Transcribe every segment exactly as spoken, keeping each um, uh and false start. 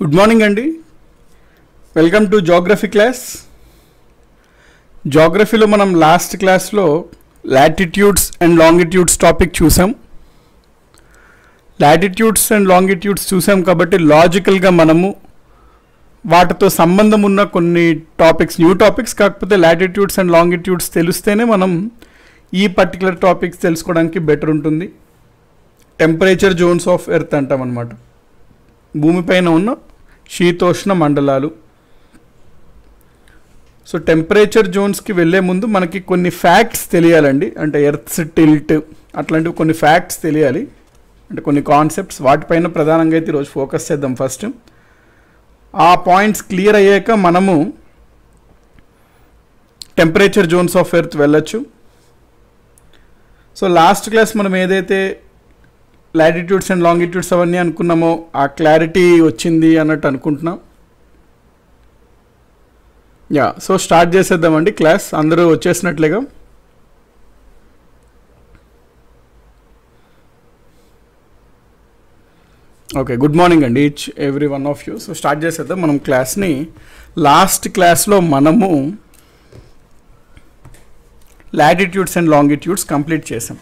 Good morning అండి. Welcome to geography class. జాగ్రఫీలో మనం లాస్ట్ క్లాస్లో లాటిట్యూడ్స్ అండ్ లాంగిట్యూడ్స్ టాపిక్ చూసాం. లాటిట్యూడ్స్ అండ్ లాంగిట్యూడ్స్ చూసాం కాబట్టి లాజికల్గా మనము వాటితో సంబంధం ఉన్న కొన్ని టాపిక్స్, న్యూ టాపిక్స్ కాకపోతే లాటిట్యూడ్స్ అండ్ లాంగిట్యూడ్స్ తెలిస్తేనే మనం ఈ పర్టికులర్ టాపిక్స్ తెలుసుకోవడానికి బెటర్ ఉంటుంది. టెంపరేచర్ జోన్స్ ఆఫ్ ఎర్త్ అంటాం అన్నమాట. భూమిపైన ఉన్న శీతోష్ణ మండలాలు. సో టెంపరేచర్ జోన్స్కి వెళ్ళే ముందు మనకి కొన్ని ఫ్యాక్ట్స్ తెలియాలండి. అంటే ఎర్త్స్ టిల్ట్ అట్లాంటివి కొన్ని ఫ్యాక్ట్స్ తెలియాలి, అంటే కొన్ని కాన్సెప్ట్స్. వాటిపైన ప్రధానంగా అయితే ఈరోజు ఫోకస్ చేద్దాం. ఫస్ట్ ఆ పాయింట్స్ క్లియర్ అయ్యాక మనము టెంపరేచర్ జోన్స్ ఆఫ్ ఎర్త్ వెళ్ళొచ్చు. సో లాస్ట్ క్లాస్ మనం ఏదైతే లాటిట్యూడ్స్ అండ్ లాంగిట్యూడ్స్ అవన్నీ అనుకున్నామో ఆ క్లారిటీ వచ్చింది అన్నట్టు అనుకుంటున్నాం. యా సో స్టార్ట్ చేసేద్దామండి క్లాస్. అందరూ వచ్చేసినట్లేగా. ఓకే, గుడ్ మార్నింగ్ అండి each every one of you. So start చేసేద్దాం మనం క్లాస్ని. లాస్ట్ క్లాస్లో మనము లాటిట్యూడ్స్ అండ్ లాంగిట్యూడ్స్ కంప్లీట్ చేసాం.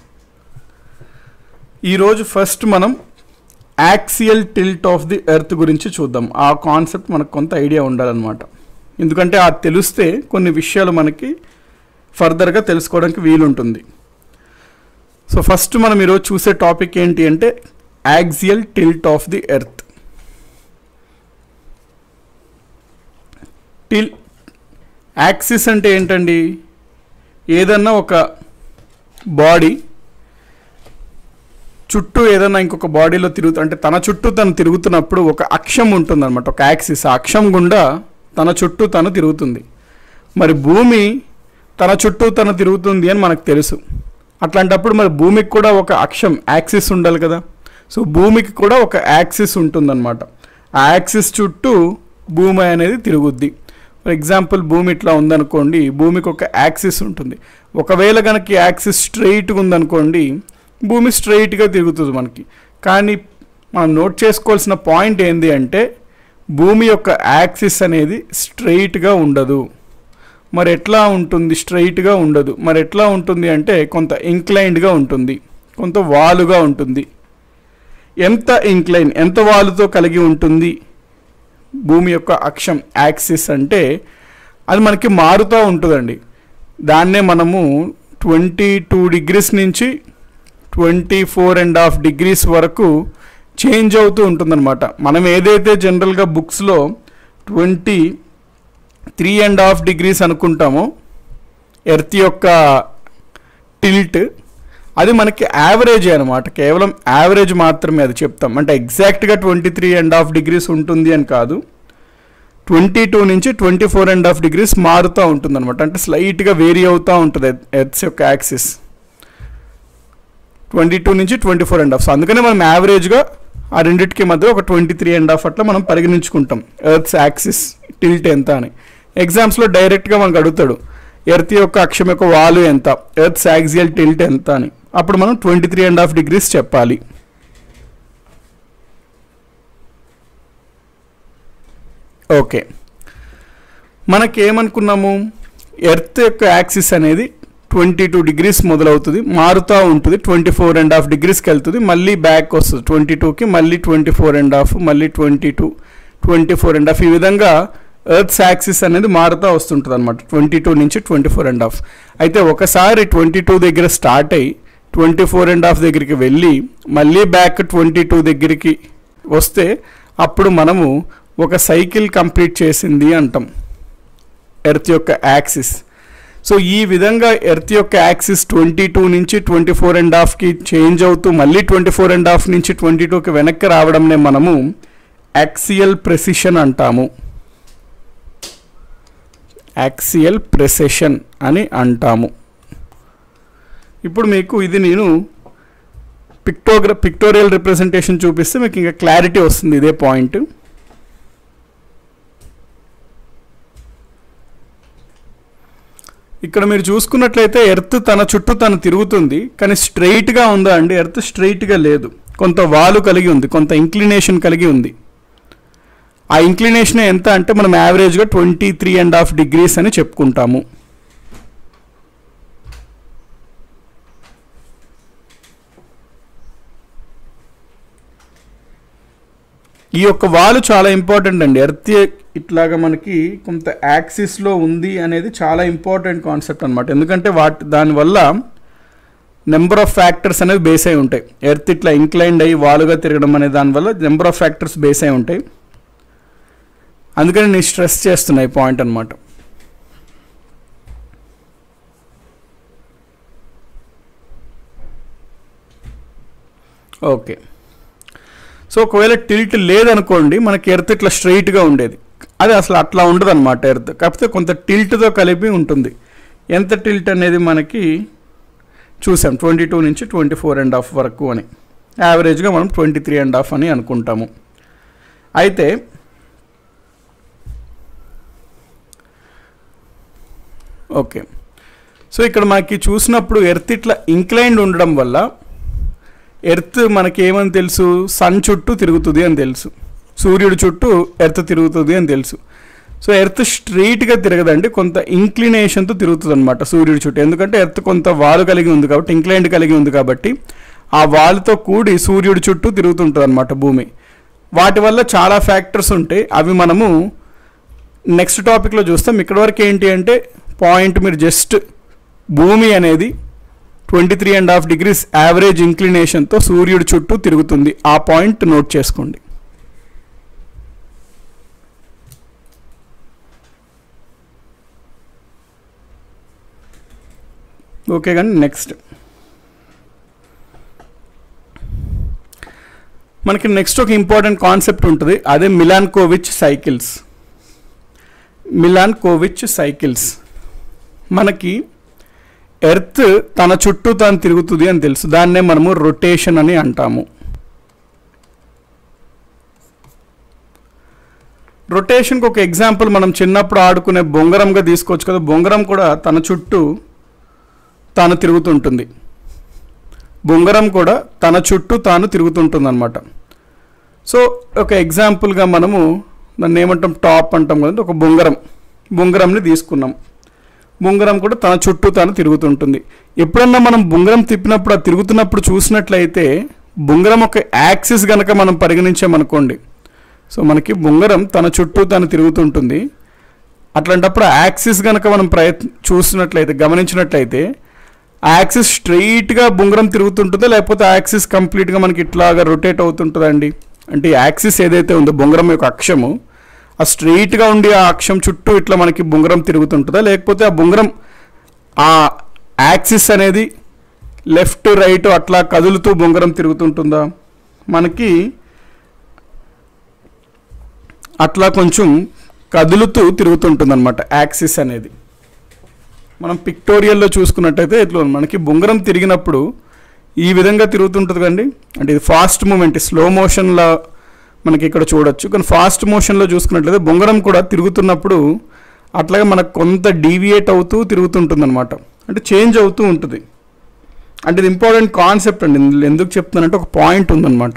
ఈరోజు ఫస్ట్ మనం axial tilt of the earth గురించి చూద్దాం. ఆ కాన్సెప్ట్ మనకు కొంత ఐడియా ఉండాలన్నమాట. ఎందుకంటే అది తెలిస్తే కొన్ని విషయాలు మనకి ఫర్దర్గా తెలుసుకోవడానికి వీలుంటుంది. సో ఫస్ట్ మనం ఈరోజు చూసే టాపిక్ ఏంటి అంటే axial tilt of the earth. Till axis అంటే ఏంటండి? ఏదన్నా ఒక బాడీ చుట్టూ ఏదైనా ఇంకొక బాడీలో తిరుగుతూ, అంటే తన చుట్టూ తను తిరుగుతున్నప్పుడు ఒక అక్షం ఉంటుంది అనమాట, ఒక యాక్సిస్. ఆ అక్షం గుండా తన చుట్టూ తను తిరుగుతుంది. మరి భూమి తన చుట్టూ తను తిరుగుతుంది అని మనకు తెలుసు. అట్లాంటప్పుడు మరి భూమికి కూడా ఒక అక్షం, యాక్సిస్ ఉండాలి కదా. సో భూమికి కూడా ఒక యాక్సిస్ ఉంటుందన్నమాట. ఆ యాక్సిస్ చుట్టూ భూమి అనేది తిరుగుద్ది. ఫర్ ఎగ్జాంపుల్ భూమి ఇట్లా ఉందనుకోండి, భూమికి ఒక యాక్సిస్ ఉంటుంది. ఒకవేళ కనుక యాక్సిస్ స్ట్రెయిట్గా ఉందనుకోండి, భూమి స్ట్రెయిట్గా తిరుగుతుంది మనకి. కానీ మనం నోట్ చేసుకోవాల్సిన పాయింట్ ఏంటి అంటే భూమి యొక్క యాక్సిస్ అనేది స్ట్రెయిట్గా ఉండదు. మరి ఎట్లా ఉంటుంది? స్ట్రెయిట్గా ఉండదు. మరి ఎట్లా ఉంటుంది అంటే కొంత ఇంక్లైన్డ్గా ఉంటుంది, కొంత వాలుగా ఉంటుంది. ఎంత ఇంక్లైన్, ఎంత వాలుతో కలిగి ఉంటుంది భూమి యొక్క అక్షం, యాక్సిస్ అంటే అది మనకి మారుతూ ఉంటుందండి. దాన్నే మనము ట్వంటీ టూ డిగ్రీస్ నుంచి twenty four and half degrees వరకు చేంజ్ అవుతూ ఉంటుందన్నమాట. మనం ఏదైతే జనరల్గా బుక్స్లో twenty three and half degrees అనుకుంటామో ఎర్త్ యొక్క టిల్ట్, అది మనకి యావరేజ్ అనమాట. కేవలం యావరేజ్ మాత్రమే అది చెప్తాం. అంటే ఎగ్జాక్ట్గా twenty three and half degrees ఉంటుంది అని కాదు. ట్వంటీ టూ నుంచి twenty four and half degrees మారుతూ ఉంటుంది అనమాట. అంటే స్లైట్గా వేరీ అవుతూ ఉంటుంది ఎర్త్ యొక్క యాక్సిస్. ట్వంటీ టూ నుంచి twenty four and half. So అందుకనే మనం యావరేజ్గా ఆ రెండింటికి మధ్య ఒక ట్వంటీ త్రీ అండ్ హాఫ్ అట్లా మనం పరిగణించుకుంటాం ఎర్త్స్ యాక్సిస్ టిల్ట్ ఎంత అని. ఎగ్జామ్స్లో డైరెక్ట్గా మనకు అడుగుతాడు ఎర్త్ యొక్క అక్షం యొక్క వాలు ఎంత, ఎర్త్స్ యాక్సియల్ టిల్ట్ ఎంత అని. అప్పుడు మనం twenty three and half degrees చెప్పాలి. ఓకే, మనకేమనుకున్నాము, ఎర్త్ యొక్క యాక్సిస్ అనేది ట్వంటీ టూ డిగ్రీస్ మొదలవుతుంది, మారుతూ ఉంటుంది, ట్వంటీ ఫోర్ అండ్ హాఫ్ డిగ్రీస్కి వెళ్తుంది, మళ్ళీ బ్యాక్ వస్తుంది ట్వంటీ టూకి, మళ్ళీ ట్వంటీ ఫోర్ అండ్ హాఫ్, మళ్ళీ twenty two, twenty four and half. ఈ విధంగా ఎర్త్స్ యాక్సిస్ అనేది మారుతూ వస్తుంటుంది అనమాట, ట్వంటీ టూ నుంచి ట్వంటీ ఫోర్ అండ్ హాఫ్. అయితే ఒకసారి ట్వంటీ టూ దగ్గర స్టార్ట్ అయ్యి ట్వంటీ ఫోర్ అండ్ హాఫ్ దగ్గరికి వెళ్ళి మళ్ళీ బ్యాక్ ట్వంటీ టూ దగ్గరికి వస్తే అప్పుడు మనము ఒక సైకిల్ కంప్లీట్ చేసింది అంటాం ఎర్త్ యొక్క యాక్సిస్. సో ఈ విధంగా ఎర్త్ యొక్క యాక్సిస్ ట్వంటీ టూ నుంచి ట్వంటీ ఫోర్ అండ్ హాఫ్కి చేంజ్ అవుతూ మళ్ళీ ట్వంటీ ఫోర్ అండ్ హాఫ్ నుంచి ట్వంటీ టూకి వెనక్కి రావడంనే మనము యాక్సియల్ ప్రెసిషన్ అంటాము. యాక్సియల్ ప్రెసిషన్ అని అంటాము. ఇప్పుడు మీకు ఇది నేను పిక్టోగ్రా పిక్టోరియల్ రిప్రజెంటేషన్ చూపిస్తే మీకు ఇంకా క్లారిటీ వస్తుంది ఇదే పాయింట్. ఇక్కడ మీరు చూసుకున్నట్లయితే ఎర్త్ తన చుట్టూ తను తిరుగుతుంది, కానీ స్ట్రైట్గా ఉందా అండి? ఎర్త్ స్ట్రైట్గా లేదు, కొంత వాలు కలిగి ఉంది, కొంత ఇంక్లినేషన్ కలిగి ఉంది. ఆ ఇంక్లినేషన్ ఎంత అంటే మనం యావరేజ్గా twenty three and half degrees అని చెప్పుకుంటాము. ఈ యొక్క వాలు చాలా ఇంపార్టెంట్ అండి. ఎర్త్ ఇట్లాగా మనకి కొంత యాక్సిస్లో ఉంది అనేది చాలా ఇంపార్టెంట్ కాన్సెప్ట్ అనమాట. ఎందుకంటే వాటి దానివల్ల నెంబర్ ఆఫ్ ఫ్యాక్టర్స్ అనేవి బేస్ అయి ఉంటాయి. ఎర్త్ ఇట్లా ఇంక్లైన్డ్ అయ్యి వాలుగా తిరగడం అనే దానివల్ల నెంబర్ ఆఫ్ ఫ్యాక్టర్స్ బేస్ అయి ఉంటాయి. అందుకని నేను స్ట్రెస్ చేస్తున్నా ఈ పాయింట్ అనమాట. ఓకే, సో ఒకవేళ టిల్ట్ లేదనుకోండి, మనకి ఎర్త్ ఇట్లా స్ట్రైట్గా ఉండేది. అది అసలు అట్లా ఉండదు అనమాట ఎర్త్, కాకపోతే కొంత టిల్ట్తో కలిపి ఉంటుంది. ఎంత టిల్ట్ అనేది మనకి చూసాం, ట్వంటీ టూ నుంచి ట్వంటీ ఫోర్ అండ్ హాఫ్ వరకు అని. యావరేజ్గా మనం ట్వంటీ త్రీ అండ్ హాఫ్ అని అనుకుంటాము. అయితే ఓకే, సో ఇక్కడ మనకి చూసినప్పుడు ఎర్త్ ఇట్లా ఇంక్లైన్డ్ ఉండడం వల్ల ఎర్త్ మనకి ఏమని తెలుసు, సన్ చుట్టూ తిరుగుతుంది అని తెలుసు, సూర్యుడి చుట్టూ ఎర్త్ తిరుగుతుంది అని తెలుసు. సో ఎర్త్ స్ట్రైట్గా తిరగదండి, కొంత ఇంక్లినేషన్తో తిరుగుతుంది అనమాట సూర్యుడి చుట్టూ. ఎందుకంటే ఎర్త్ కొంత వాలు కలిగి ఉంది కాబట్టి, ఇంక్లైన్డ్ కలిగి ఉంది కాబట్టి ఆ వాలుతో కూడి సూర్యుడి చుట్టూ తిరుగుతుంటుంది అనమాట భూమి. వాటి వల్ల చాలా ఫ్యాక్టర్స్ ఉంటాయి, అవి మనము నెక్స్ట్ టాపిక్లో చూస్తాం. ఇక్కడ వరకు ఏంటి అంటే పాయింట్, మీరు జస్ట్ భూమి అనేది twenty three and half degrees average ఇంక్లినేషన్తో సూర్యుడి చుట్టూ తిరుగుతుంది, ఆ పాయింట్ నోట్ చేసుకోండి. ఓకే, కానీ నెక్స్ట్ మనకి నెక్స్ట్ ఒక ఇంపార్టెంట్ కాన్సెప్ట్ ఉంటుంది, అదే మిలాన్కోవిచ్ సైకిల్స్. మిలాన్కోవిచ్ సైకిల్స్ మనకి ఎర్త్ తన చుట్టూ తాను తిరుగుతుంది అని తెలుసు, దాన్నే మనము రొటేషన్ అని అంటాము. రొటేషన్కి ఒక ఎగ్జాంపుల్ మనం చిన్నప్పుడు ఆడుకునే బొంగరంగా తీసుకోవచ్చు కదా. బొంగరం కూడా తన చుట్టూ తాను తిరుగుతుంటుంది, బొంగరం కూడా తన చుట్టూ తాను తిరుగుతుంటుంది అనమాట. సో ఒక ఎగ్జాంపుల్గా మనము దాన్ని ఏమంటాం, టాప్ అంటాం కదండి. ఒక బొంగరం బొంగరంని తీసుకున్నాం, బొంగరం కూడా తన చుట్టూ తాను తిరుగుతుంటుంది. ఎప్పుడన్నా మనం బొంగరం తిప్పినప్పుడు, అది తిరుగుతున్నప్పుడు చూసినట్లయితే బొంగరం ఒక యాక్సిస్ కనుక మనం పరిగణించామనుకోండి, సో మనకి బొంగరం తన చుట్టూ తాను తిరుగుతుంటుంది. అట్లాంటప్పుడు యాక్సిస్ కనుక మనం ప్రయత్న చూసినట్లయితే, గమనించినట్లయితే ఆ యాక్సిస్ స్ట్రైట్గా బొంగరం తిరుగుతుంటుందో, లేకపోతే యాక్సిస్ కంప్లీట్గా మనకి ఇట్లాగా రొటేట్ అవుతుంటుందండి. అంటే యాక్సిస్ ఏదైతే ఉందో బొంగరం యొక్క అక్షము, ఆ స్ట్రైట్గా ఉండి ఆ అక్షం చుట్టూ ఇట్లా మనకి బొంగరం తిరుగుతుంటుందా, లేకపోతే ఆ బొంగరం ఆ యాక్సిస్ అనేది లెఫ్ట్ రైట్ అట్లా కదులుతూ బొంగరం తిరుగుతుంటుందా? మనకి అట్లా కొంచెం కదులుతూ తిరుగుతుంటుంది అనమాట యాక్సిస్ అనేది. మనం పిక్టోరియల్లో చూసుకున్నట్టయితే ఇట్లా మనకి బొంగరం తిరిగినప్పుడు ఈ విధంగా తిరుగుతుంటుంది కండి. అంటే ఇది ఫాస్ట్ మూమెంట్, స్లో మోషన్లో మనకి ఇక్కడ చూడొచ్చు. కానీ ఫాస్ట్ మోషన్లో చూసుకున్నట్లయితే బొంగరం కూడా తిరుగుతున్నప్పుడు అట్లాగే మనకు కొంత డీవియేట్ అవుతూ తిరుగుతుంటుంది అనమాట, అంటే చేంజ్ అవుతూ ఉంటుంది. అంటే ఇది ఇంపార్టెంట్ కాన్సెప్ట్ అండి. ఎందుకు చెప్తున్నానంటే ఒక పాయింట్ ఉందన్నమాట.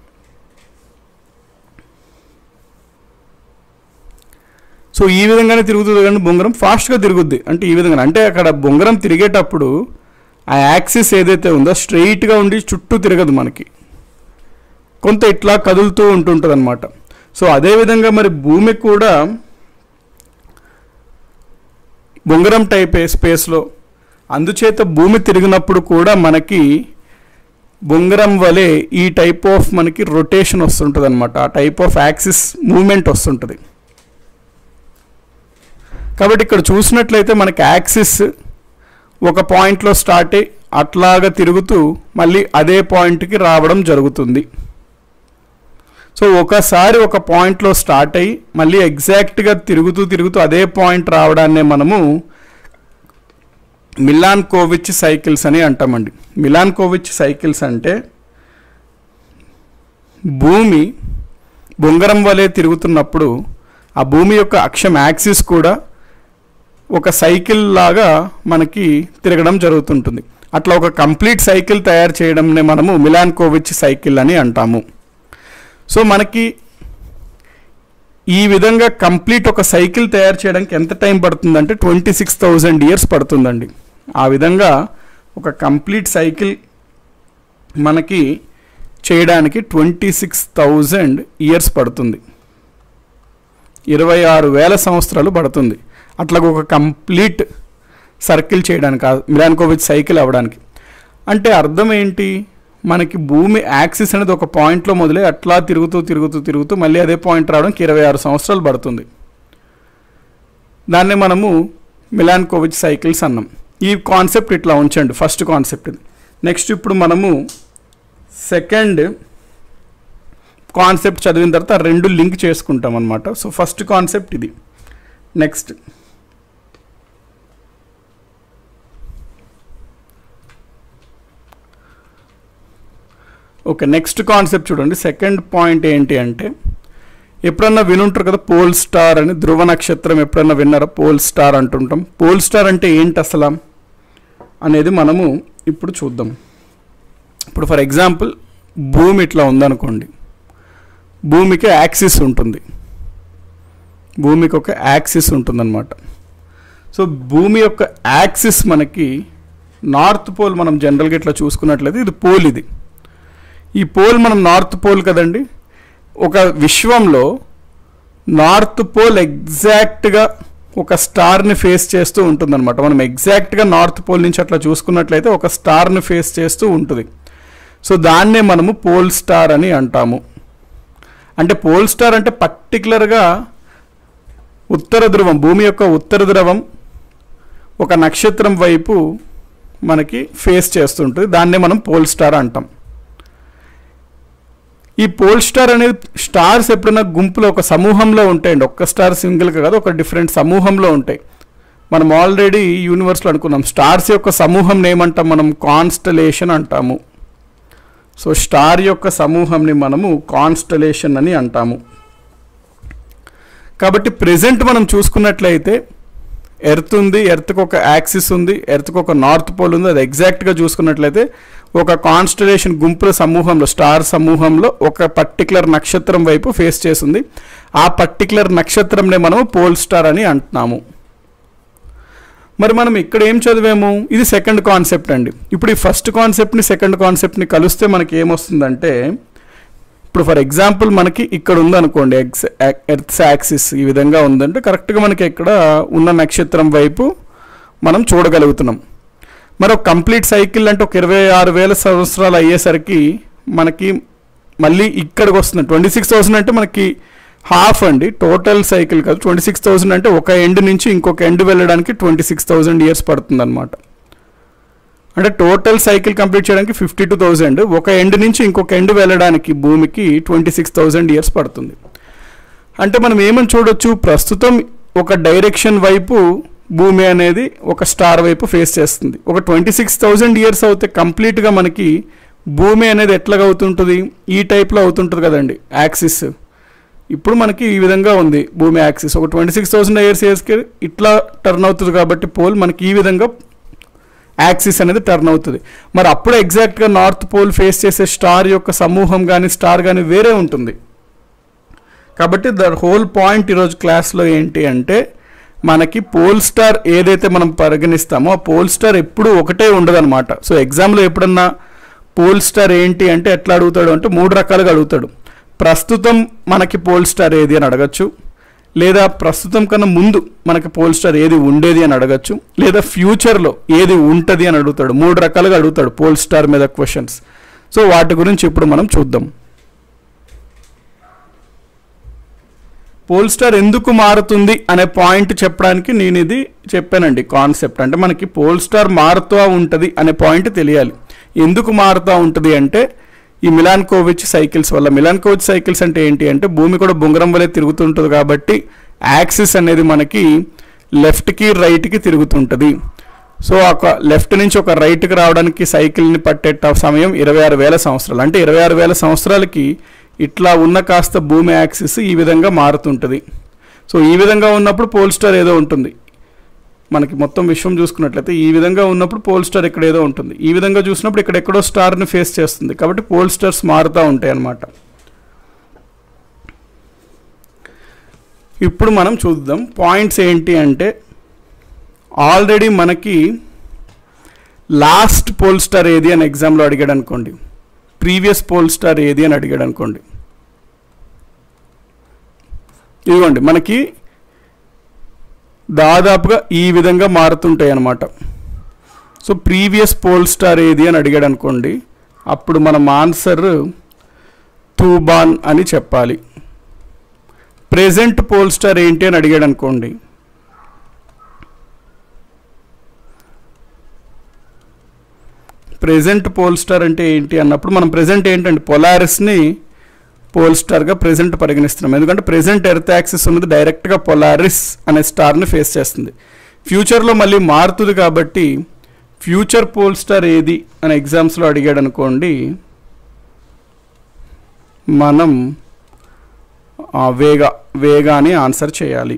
సో ఈ విధంగానే తిరుగుతుంది కానీ బొంగరం ఫాస్ట్గా తిరుగుద్ది. అంటే ఈ విధంగా, అంటే అక్కడ బొంగరం తిరిగేటప్పుడు ఆ యాక్సిస్ ఏదైతే ఉందో స్ట్రైట్గా ఉండి చుట్టూ తిరగదు, మనకి కొంత ఇట్లా కదులుతూ ఉంటుంటుంది అనమాట. సో అదేవిధంగా మరి భూమి కూడా బొంగరం టైప్ స్పేస్లో, అందుచేత భూమి తిరిగినప్పుడు కూడా మనకి బొంగరం వలె ఈ టైప్ ఆఫ్ మనకి రొటేషన్ వస్తుంటుంది అనమాట, ఆ టైప్ ఆఫ్ యాక్సిస్ మూమెంట్ వస్తుంటుంది. కాబట్టి ఇక్కడ చూసినట్లయితే మనకి యాక్సిస్ ఒక పాయింట్లో స్టార్ట్ అయ్యి అట్లాగా తిరుగుతూ మళ్ళీ అదే పాయింట్కి రావడం జరుగుతుంది. సో ఒకసారి ఒక పాయింట్లో స్టార్ట్ అయ్యి మళ్ళీ ఎగ్జాక్ట్గా తిరుగుతూ తిరుగుతూ అదే పాయింట్ రావడాన్నే మనము మిలాన్కోవిచ్ సైకిల్స్ అని అంటామండి. మిలాన్కోవిచ్ సైకిల్స్ అంటే భూమి బొంగరం వలె తిరుగుతున్నప్పుడు ఆ భూమి యొక్క అక్షం యాక్సిస్ కూడా ఒక సైకిల్ లాగా మనకి తిరగడం జరుగుతుంటుంది. అట్లా ఒక కంప్లీట్ సైకిల్ తయారు చేయడంనే మనము మిలాన్కోవిచ్ సైకిల్ అని అంటాము. సో మనకి ఈ విధంగా కంప్లీట్ ఒక సైకిల్ తయారు చేయడానికి ఎంత టైం పడుతుందంటే ట్వంటీ సిక్స్ థౌజండ్ ఇయర్స్ పడుతుందండి. ఆ విధంగా ఒక కంప్లీట్ సైకిల్ మనకి చేయడానికి ట్వంటీ సిక్స్ థౌజండ్ ఇయర్స్ పడుతుంది, ఇరవై ఆరు వేల సంవత్సరాలు పడుతుంది అట్లా ఒక కంప్లీట్ సర్కిల్ చేయడానికి, మిలాన్కోవిచ్ సైకిల్ అవ్వడానికి. అంటే అర్థం ఏంటి, మనకి భూమి యాక్సిస్ అనేది ఒక పాయింట్లో మొదలై అట్లా తిరుగుతూ తిరుగుతూ తిరుగుతూ మళ్ళీ అదే పాయింట్ రావడానికి ఇరవై ఆరు సంవత్సరాలు పడుతుంది. దాన్నే మనము మిలాన్కోవిచ్ సైకిల్స్ అన్నాం. ఈ కాన్సెప్ట్ ఇట్లా ఉంచండి, ఫస్ట్ కాన్సెప్ట్ ఇది. నెక్స్ట్ ఇప్పుడు మనము సెకండ్ కాన్సెప్ట్ చదివిన తర్వాత రెండు లింక్ చేసుకుంటాం అన్నమాట. సో ఫస్ట్ కాన్సెప్ట్ ఇది. నెక్స్ట్ ఓకే, నెక్స్ట్ కాన్సెప్ట్ చూడండి. సెకండ్ పాయింట్ ఏంటి అంటే, ఎప్పుడన్నా వినుంటారు కదా పోల్ స్టార్ అని, ధ్రువ నక్షత్రం ఎప్పుడన్నా విన్నారా? పోల్ స్టార్ అంటుంటాం. పోల్ స్టార్ అంటే ఏంటి అసలు అనేది మనము ఇప్పుడు చూద్దాం. ఇప్పుడు ఫర్ ఎగ్జాంపుల్ భూమి ఇట్లా ఉందనుకోండి, భూమికి యాక్సిస్ ఉంటుంది, భూమికి ఒక యాక్సిస్ ఉంటుందన్నమాట. సో భూమి యొక్క యాక్సిస్ మనకి నార్త్ పోల్, మనం జనరల్గా ఇట్లా చూసుకున్నట్లయితే ఇది పోల్, ఇది ఈ పోల్ మనం నార్త్ పోల్ కదండి. ఒక విశ్వంలో నార్త్ పోల్ ఎగ్జాక్ట్గా ఒక స్టార్ని ఫేస్ చేస్తూ ఉంటుందన్నమాట. మనం ఎగ్జాక్ట్గా నార్త్ పోల్ నుంచి అట్లా చూసుకున్నట్లయితే ఒక స్టార్ని ఫేస్ చేస్తూ ఉంటుంది. సో దాన్నే మనము పోల్ స్టార్ అని అంటాము. అంటే పోల్ స్టార్ అంటే పర్టికులర్గా ఉత్తర ధ్రువం, భూమి యొక్క ఉత్తర ధ్రువం ఒక నక్షత్రం వైపు మనకి ఫేస్ చేస్తుంటుంది, దాన్నే మనం పోల్ స్టార్ అంటాం. ఈ పోల్ స్టార్ అనేది స్టార్స్ ఎప్పుడైనా గుంపులో ఒక సమూహంలో ఉంటాయండి, ఒక్క స్టార్ సింగిల్గా కాదు, ఒక డిఫరెంట్ సమూహంలో ఉంటాయి. మనం ఆల్రెడీ యూనివర్స్లో అనుకున్నాం స్టార్స్ యొక్క సమూహం ఏమంటాం మనం? కాన్స్టలేషన్ అంటాము. సో స్టార్ యొక్క సమూహంని మనము కాన్స్టలేషన్ అని అంటాము. కాబట్టి ప్రెజెంట్ మనం చూసుకున్నట్లయితే ఎర్త్ ఉంది, ఎర్త్కి ఒక యాక్సిస్ ఉంది, ఎర్త్కి ఒక నార్త్ పోల్ ఉంది. అది ఎగ్జాక్ట్గా చూసుకున్నట్లయితే ఒక కాన్స్టలేషన్ గుంపుల సమూహంలో, స్టార్ సమూహంలో ఒక పర్టికులర్ నక్షత్రం వైపు ఫేస్ చేస్తుంది. ఆ పర్టికులర్ నక్షత్రంనే మనము పోల్ స్టార్ అని అంటున్నాము. మరి మనం ఇక్కడ ఏం చదివాము? ఇది సెకండ్ కాన్సెప్ట్ అండి. ఇప్పుడు ఈ ఫస్ట్ కాన్సెప్ట్ని సెకండ్ కాన్సెప్ట్ని కలిస్తే మనకి ఏమొస్తుందంటే, ఇప్పుడు ఫర్ ఎగ్జాంపుల్ మనకి ఇక్కడ ఉందనుకోండి ఎక్స్ ఎర్త్ యాక్సిస్ ఈ విధంగా ఉందంటే కరెక్ట్గా మనకి ఇక్కడ ఉన్న నక్షత్రం వైపు మనం చూడగలుగుతున్నాం. మరి ఒక కంప్లీట్ సైకిల్ అంటే ఒక ఇరవై ఆరు వేల సంవత్సరాలు అయ్యేసరికి మనకి మళ్ళీ ఇక్కడికి వస్తుంది. ట్వంటీ సిక్స్ థౌసండ్ అంటే మనకి హాఫ్ అండి, టోటల్ సైకిల్ కాదు. ట్వంటీ సిక్స్ థౌసండ్ అంటే ఒక ఎండ్ నుంచి ఇంకొక ఎండ్ వెళ్ళడానికి ట్వంటీ సిక్స్ థౌసండ్ ఇయర్స్ పడుతుంది అనమాట. అంటే టోటల్ సైకిల్ కంప్లీట్ చేయడానికి ఫిఫ్టీ టూ థౌజండ్, ఒక ఎండ్ నుంచి ఇంకొక ఎండ్ వెళ్ళడానికి భూమికి ట్వంటీ సిక్స్ థౌజండ్ ఇయర్స్ పడుతుంది. అంటే మనం ఏమని చూడొచ్చు, ప్రస్తుతం ఒక డైరెక్షన్ వైపు భూమి అనేది ఒక స్టార్ వైపు ఫేస్ చేస్తుంది. ఒక ట్వంటీ సిక్స్ థౌజండ్ ఇయర్స్ అవుతే కంప్లీట్గా మనకి భూమి అనేది ఎట్లాగా అవుతుంటుంది? ఈ టైప్లో అవుతుంటుంది కదండి యాక్సిస్. ఇప్పుడు మనకి ఈ విధంగా ఉంది భూమి యాక్సిస్. ఒక ట్వంటీ సిక్స్ థౌసండ్ ఇయర్స్ ఇయర్స్కి ఇట్లా టర్న్ అవుతుంది కాబట్టి పోల్ మనకి ఈ విధంగా యాక్సిస్ అనేది టర్న్ అవుతుంది. మరి అప్పుడు ఎగ్జాక్ట్గా నార్త్ పోల్ ఫేస్ చేసే స్టార్ యొక్క సమూహం కానీ స్టార్ కానీ వేరే ఉంటుంది. కాబట్టి ద హోల్ పాయింట్ ఈరోజు క్లాస్లో ఏంటి అంటే, మనకి పోల్ స్టార్ ఏదైతే మనం పరిగణిస్తామో ఆ పోల్ స్టార్ ఎప్పుడు ఒకటే ఉండదు అనమాట. సో ఎగ్జామ్లో ఎప్పుడన్నా పోల్ స్టార్ ఏంటి అంటే ఎట్లా అడుగుతాడు అంటే మూడు రకాలుగా అడుగుతాడు. ప్రస్తుతం మనకి పోల్ స్టార్ ఏది అని అడగచ్చు, లేదా ప్రస్తుతం కన్నా ముందు మనకి పోల్ స్టార్ ఏది ఉండేది అని అడగచ్చు, లేదా ఫ్యూచర్లో ఏది ఉంటుంది అని అడుగుతాడు. మూడు రకాలుగా అడుగుతాడు పోల్ స్టార్ మీద క్వశ్చన్స్. సో వాటి గురించి ఇప్పుడు మనం చూద్దాం. పోల్ స్టార్ ఎందుకు మారుతుంది అనే పాయింట్ చెప్పడానికి నేను ఇది చెప్పానండి కాన్సెప్ట్. అంటే మనకి పోల్ స్టార్ మారుతూ ఉంటుంది అనే పాయింట్ తెలియాలి. ఎందుకు మారుతూ ఉంటుంది అంటే ఈ మిలాన్కోవిచ్ సైకిల్స్ వల్ల. మిలాన్కోవిచ్ సైకిల్స్ అంటే ఏంటి అంటే భూమి కూడా బొంగరం వలె తిరుగుతుంటుంది కాబట్టి యాక్సిస్ అనేది మనకి లెఫ్ట్కి రైట్కి తిరుగుతుంటుంది. సో ఒక లెఫ్ట్ నుంచి ఒక రైట్కి రావడానికి సైకిల్ని పట్టే సమయం ఇరవై ఆరు వేల సంవత్సరాలు. అంటే ఇరవై ఆరు వేల సంవత్సరాలకి ఇట్లా ఉన్న కాస్త భూమి యాక్సిస్ ఈ విధంగా మారుతుంటుంది. సో ఈ విధంగా ఉన్నప్పుడు పోల్ స్టార్ ఏదో ఉంటుంది. మనకి మొత్తం విశ్వం చూసుకున్నట్లయితే ఈ విధంగా ఉన్నప్పుడు పోల్ స్టార్ ఇక్కడ ఏదో ఉంటుంది. ఈ విధంగా చూసినప్పుడు ఇక్కడ ఎక్కడో స్టార్ని ఫేస్ చేస్తుంది. కాబట్టి పోల్ స్టార్స్ మారుతూ ఉంటాయి అన్నమాట. ఇప్పుడు మనం చూద్దాం పాయింట్స్ ఏంటి అంటే, ఆల్రెడీ మనకి లాస్ట్ పోల్ స్టార్ ఏది అని ఎగ్జామ్లో అడిగాడు అనుకోండి, ప్రీవియస్ పోల్ స్టార్ ఏది అని అడిగాడు అనుకోండి. ఇదిగోండి మనకి దాదాపుగా ఈ విధంగా మారుతుంటాయి అన్నమాట. సో ప్రీవియస్ పోల్ స్టార్ ఏది అని అడిగాడు అనుకోండి, అప్పుడు మనం ఆన్సర్ తూబాన్ అని చెప్పాలి. ప్రెజెంట్ పోల్ స్టార్ ఏంటి అని అడిగాడు అనుకోండి, ప్రెజెంట్ పోల్ స్టార్ అంటే ఏంటి అన్నప్పుడు మనం ప్రెజెంట్ ఏంటంటే పొలారిస్ని పోల్ స్టార్గా ప్రెజెంట్ పరిగణిస్తున్నాం. ఎందుకంటే ప్రెజెంట్ ఎర్త్ యాక్సిస్ ఉన్నది డైరెక్ట్గా పొలారిస్ అనే స్టార్ని ఫేస్ చేస్తుంది. ఫ్యూచర్లో మళ్ళీ మారుతుంది కాబట్టి ఫ్యూచర్ పోల్ స్టార్ ఏది అని ఎగ్జామ్స్లో అడిగాడు అనుకోండి, మనం వేగా వేగా అని ఆన్సర్ చేయాలి.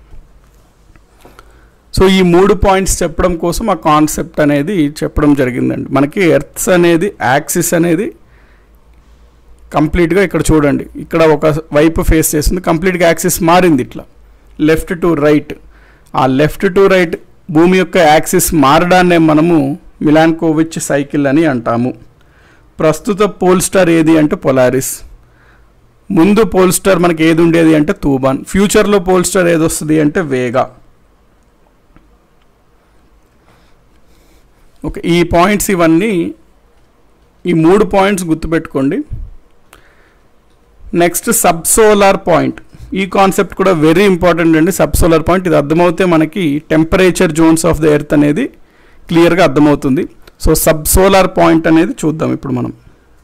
సో ఈ మూడు పాయింట్స్ చెప్పడం కోసం ఆ కాన్సెప్ట్ అనేది చెప్పడం జరిగిందండి. మనకి ఎర్త్స్ అనేది యాక్సిస్ అనేది కంప్లీట్గా ఇక్కడ చూడండి, ఇక్కడ ఒక వైపు ఫేస్ చేస్తుంది, కంప్లీట్గా యాక్సిస్ మారింది ఇట్లా లెఫ్ట్ టు రైట్. ఆ లెఫ్ట్ టు రైట్ భూమి యొక్క యాక్సిస్ మారడాన్నే మనము మిలాన్కోవిచ్ సైకిల్ అని అంటాము. ప్రస్తుత పోల్ స్టార్ ఏది అంటే పొలారిస్. ముందు పోల్ స్టార్ మనకి ఏది ఉండేది అంటే తూబాన్. ఫ్యూచర్లో పోల్ స్టార్ ఏది వస్తుంది అంటే వేగా. ఓకే, ఈ పాయింట్స్ ఇవన్నీ, ఈ మూడు పాయింట్స్ గుర్తుపెట్టుకోండి. Next subsolar point. ఈ కాన్సెప్ట్ కూడా వెరీ ఇంపార్టెంట్ అండి. సబ్ సోలార్ పాయింట్ ఇది అర్థమవుతే మనకి temperature zones of the earth అనేది క్లియర్గా అర్థమవుతుంది. సో సబ్ సోలార్ పాయింట్ అనేది చూద్దాం ఇప్పుడు మనం.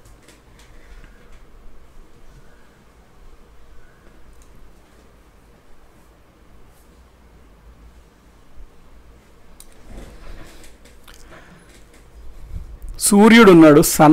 సూర్యుడు ఉన్నాడు, సన్,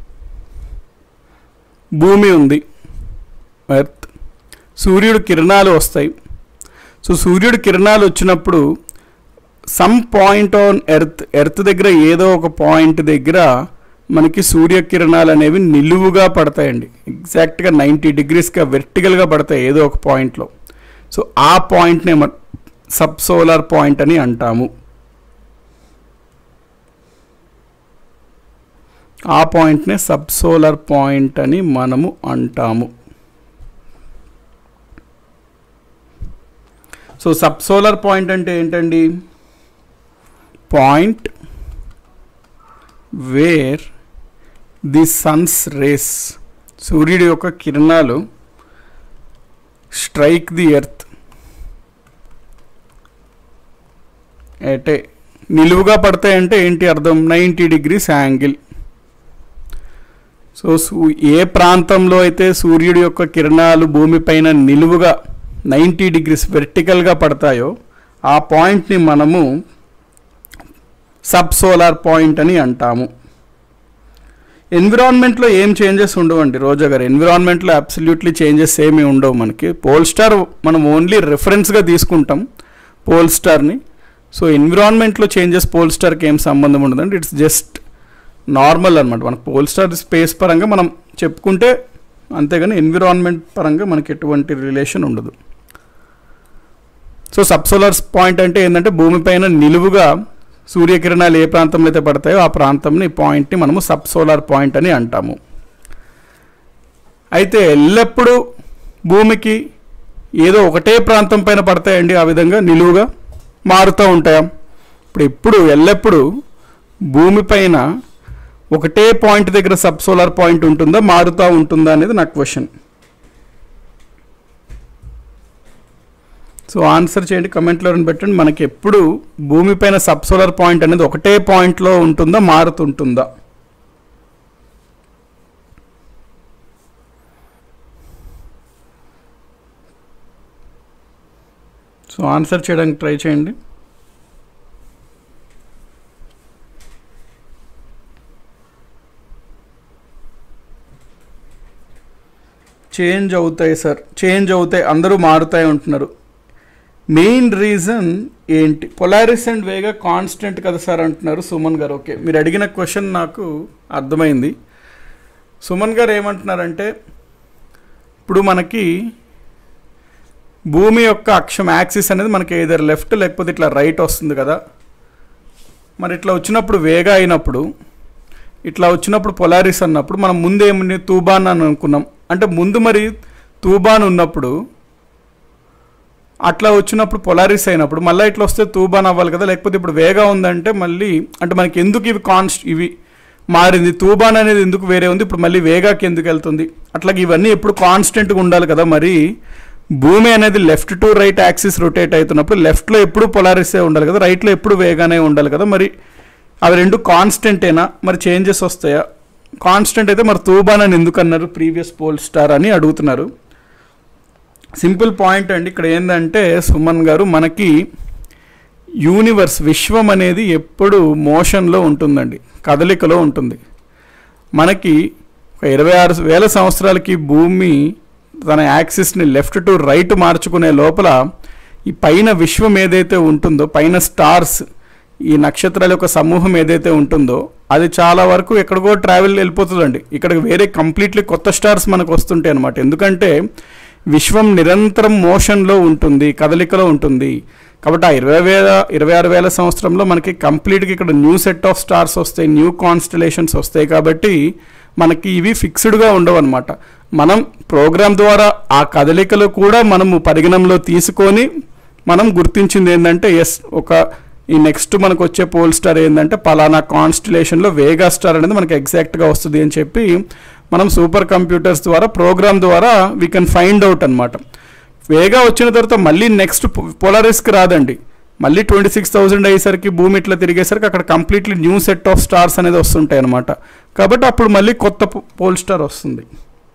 భూమి ఉంది, ఎర్త్. సూర్యుడు కిరణాలు వస్తాయి. సో సూర్యుడు కిరణాలు వచ్చినప్పుడు some point on earth, earth దగ్గర ఏదో ఒక పాయింట్ దగ్గర మనకి సూర్యకిరణాలు అనేవి నిలువుగా పడతాయండి. ఎగ్జాక్ట్గా నైంటీ డిగ్రీస్గా వెర్టికల్గా పడతాయి ఏదో ఒక పాయింట్లో. సో ఆ పాయింట్నే మనం సబ్ సోలార్ పాయింట్ అని అంటాము. ఆ పాయింట్నే సబ్ సోలార్ పాయింట్ అని మనము అంటాము. సో సబ్ సోలార్ పాయింట్ అంటే ఏంటండి? Point where the sun's rays, సూర్యుడి యొక్క కిరణాలు స్ట్రైక్ ది ఎర్త్ అంటే నిలువుగా పడతాయంటే ఏంటి అర్థం? Ninety degrees angle. సో ఏ ప్రాంతంలో అయితే సూర్యుడి యొక్క కిరణాలు భూమిపైన నిలువుగా నైంటీ డిగ్రీస్ వెర్టికల్గా పడతాయో ఆ పాయింట్ని మనము సబ్ సోలార్ పాయింట్ అని అంటాము. ఎన్విరాన్మెంట్లో ఏం చేంజెస్ ఉండవండి రోజా గారు. ఎన్విరాన్మెంట్లో అబ్సల్యూట్లీ చేంజెస్ ఏమీ ఉండవు మనకి. పోల్ స్టార్ మనం ఓన్లీ రెఫరెన్స్గా తీసుకుంటాం పోల్ స్టార్ని. సో ఎన్విరాన్మెంట్లో చేంజెస్ పోల్ స్టార్కి ఏం సంబంధం ఉండదండి. ఇట్స్ జస్ట్ నార్మల్ అనమాట. మన పోల్ స్టార్ స్పేస్ పరంగా మనం చెప్పుకుంటే అంతేగాని ఎన్విరాన్మెంట్ పరంగా మనకి ఎటువంటి రిలేషన్ ఉండదు. సో సబ్ సోలార్ పాయింట్ అంటే ఏంటంటే భూమిపైన నిలువుగా సూర్యకిరణాలు ఏ ప్రాంతంలో అయితే పడతాయో ఆ ప్రాంతంని పాయింట్ని మనము సబ్ సోలార్ పాయింట్ అని అంటాము. అయితే ఎల్లప్పుడూ భూమికి ఏదో ఒకటే ప్రాంతం పైన పడతాయండి, ఆ విధంగా నిలువుగా మారుతూ ఉంటాయా? ఇప్పుడు ఎప్పుడు ఎల్లప్పుడూ భూమిపైన ఒకటే పాయింట్ దగ్గర సబ్ సోలార్ పాయింట్ ఉంటుందా, మారుతూ ఉంటుందా అనేది నా క్వశ్చన్. సో ఆన్సర్ చేయండి, కమెంట్లో పెట్టండి. మనకి ఎప్పుడు భూమిపైన సబ్ సోలార్ పాయింట్ అనేది ఒకటే పాయింట్లో ఉంటుందా, మారుతుంటుందా? సో ఆన్సర్ చేయడానికి ట్రై చేయండి. చేంజ్ అవుతాయి సార్, చేంజ్ అవుతాయి, అందరూ మారుతాయి అంటున్నారు. మెయిన్ రీజన్ ఏంటి? పొలారిస్ అండ్ వేగా కాన్స్టెంట్ కదా సార్ అంటున్నారు సుమన్ గారు. ఓకే, మీరు అడిగిన క్వశ్చన్ నాకు అర్థమైంది. సుమన్ గారు ఏమంటున్నారంటే ఇప్పుడు మనకి భూమి యొక్క అక్షం యాక్సిస్ అనేది మనకి ఏదర్ లెఫ్ట్ లేకపోతే ఇట్లా రైట్ వస్తుంది కదా. మరి ఇట్లా వచ్చినప్పుడు వేగా అయినప్పుడు ఇట్లా వచ్చినప్పుడు పొలారిస్ అన్నప్పుడు మనం ముందు ఏముంది తూబాన్ అని అనుకున్నాం. అంటే ముందు మరి తూబాన్ ఉన్నప్పుడు అట్లా వచ్చినప్పుడు పొలారిస్ అయినప్పుడు మళ్ళీ ఇట్లా వస్తే తూబాన్ అవ్వాలి కదా. లేకపోతే ఇప్పుడు వేగా ఉందంటే మళ్ళీ అంటే మనకి ఎందుకు ఇవి కాన్స్ట్ ఇవి మారింది, తూబాన్ అనేది ఎందుకు వేరే ఉంది, ఇప్పుడు మళ్ళీ వేగాకి ఎందుకు వెళ్తుంది, అట్లాగే ఇవన్నీ ఎప్పుడు కాన్స్టెంట్గా ఉండాలి కదా. మరి భూమి అనేది left to right axis rotate అవుతున్నప్పుడు లెఫ్ట్లో ఎప్పుడు పొలారిసే ఉండాలి కదా, రైట్లో ఎప్పుడు వేగానే ఉండాలి కదా. మరి అవి రెండు కాన్స్టెంటేనా, మరి చేంజెస్ వస్తాయా? కాన్స్టెంట్ అయితే మరి తూబాన్ అని ఎందుకు అన్నారు ప్రీవియస్ పోల్ స్టార్ అని అడుగుతున్నారు. సింపుల్ పాయింట్ అండి. ఇక్కడ ఏంటంటే సుమన్ గారు మనకి యూనివర్స్ విశ్వం అనేది ఎప్పుడు మోషన్లో ఉంటుందండి, కదలికలో ఉంటుంది. మనకి ఒక ఇరవై ఆరు వేల సంవత్సరాలకి భూమి తన యాక్సిస్ని లెఫ్ట్ టు రైట్ మార్చుకునే లోపల ఈ పైన విశ్వం ఏదైతే ఉంటుందో, పైన స్టార్స్ ఈ నక్షత్రాల యొక్క సమూహం ఏదైతే ఉంటుందో అది చాలా వరకు ఎక్కడికో ట్రావెల్ వెళ్ళిపోతుందండి. ఇక్కడ వేరే కంప్లీట్లీ కొత్త స్టార్స్ మనకు వస్తుంటాయి అన్నమాట. ఎందుకంటే విశ్వం నిరంతరం మోషన్లో ఉంటుంది, కదలికలో ఉంటుంది. కాబట్టి ఆ ఇరవై వేల ఇరవై ఆరు వేల సంవత్సరంలో మనకి కంప్లీట్గా ఇక్కడ న్యూ సెట్ ఆఫ్ స్టార్స్ వస్తాయి, న్యూ కాన్స్టలేషన్స్ వస్తాయి. కాబట్టి మనకి ఇవి ఫిక్స్డ్గా ఉండవు అనమాట. మనం ప్రోగ్రామ్ ద్వారా ఆ కదలికలు కూడా మనము పరిగణనలో తీసుకొని మనం గుర్తించింది ఏంటంటే ఎస్ ఒక ఈ నెక్స్ట్ మనకు వచ్చే పోల్ స్టార్ ఏంటంటే పలానా కాన్స్టలేషన్లో వేగా స్టార్ అనేది మనకి ఎగ్జాక్ట్గా వస్తుంది అని చెప్పి మనం సూపర్ కంప్యూటర్స్ ద్వారా ప్రోగ్రామ్ ద్వారా వీ కెన్ ఫైండ్ అవుట్ అనమాట. వేగా వచ్చిన తర్వాత మళ్ళీ నెక్స్ట్ పోలారిస్కి రాదండి, మళ్ళీ ట్వంటీ సిక్స్ థౌజండ్ అయ్యేసరికి భూమి ఇట్లా తిరిగేసరికి అక్కడ completely new set of stars అనేది వస్తుంటాయి అనమాట. కాబట్టి అప్పుడు మళ్ళీ కొత్త పోల్ స్టార్ వస్తుంది.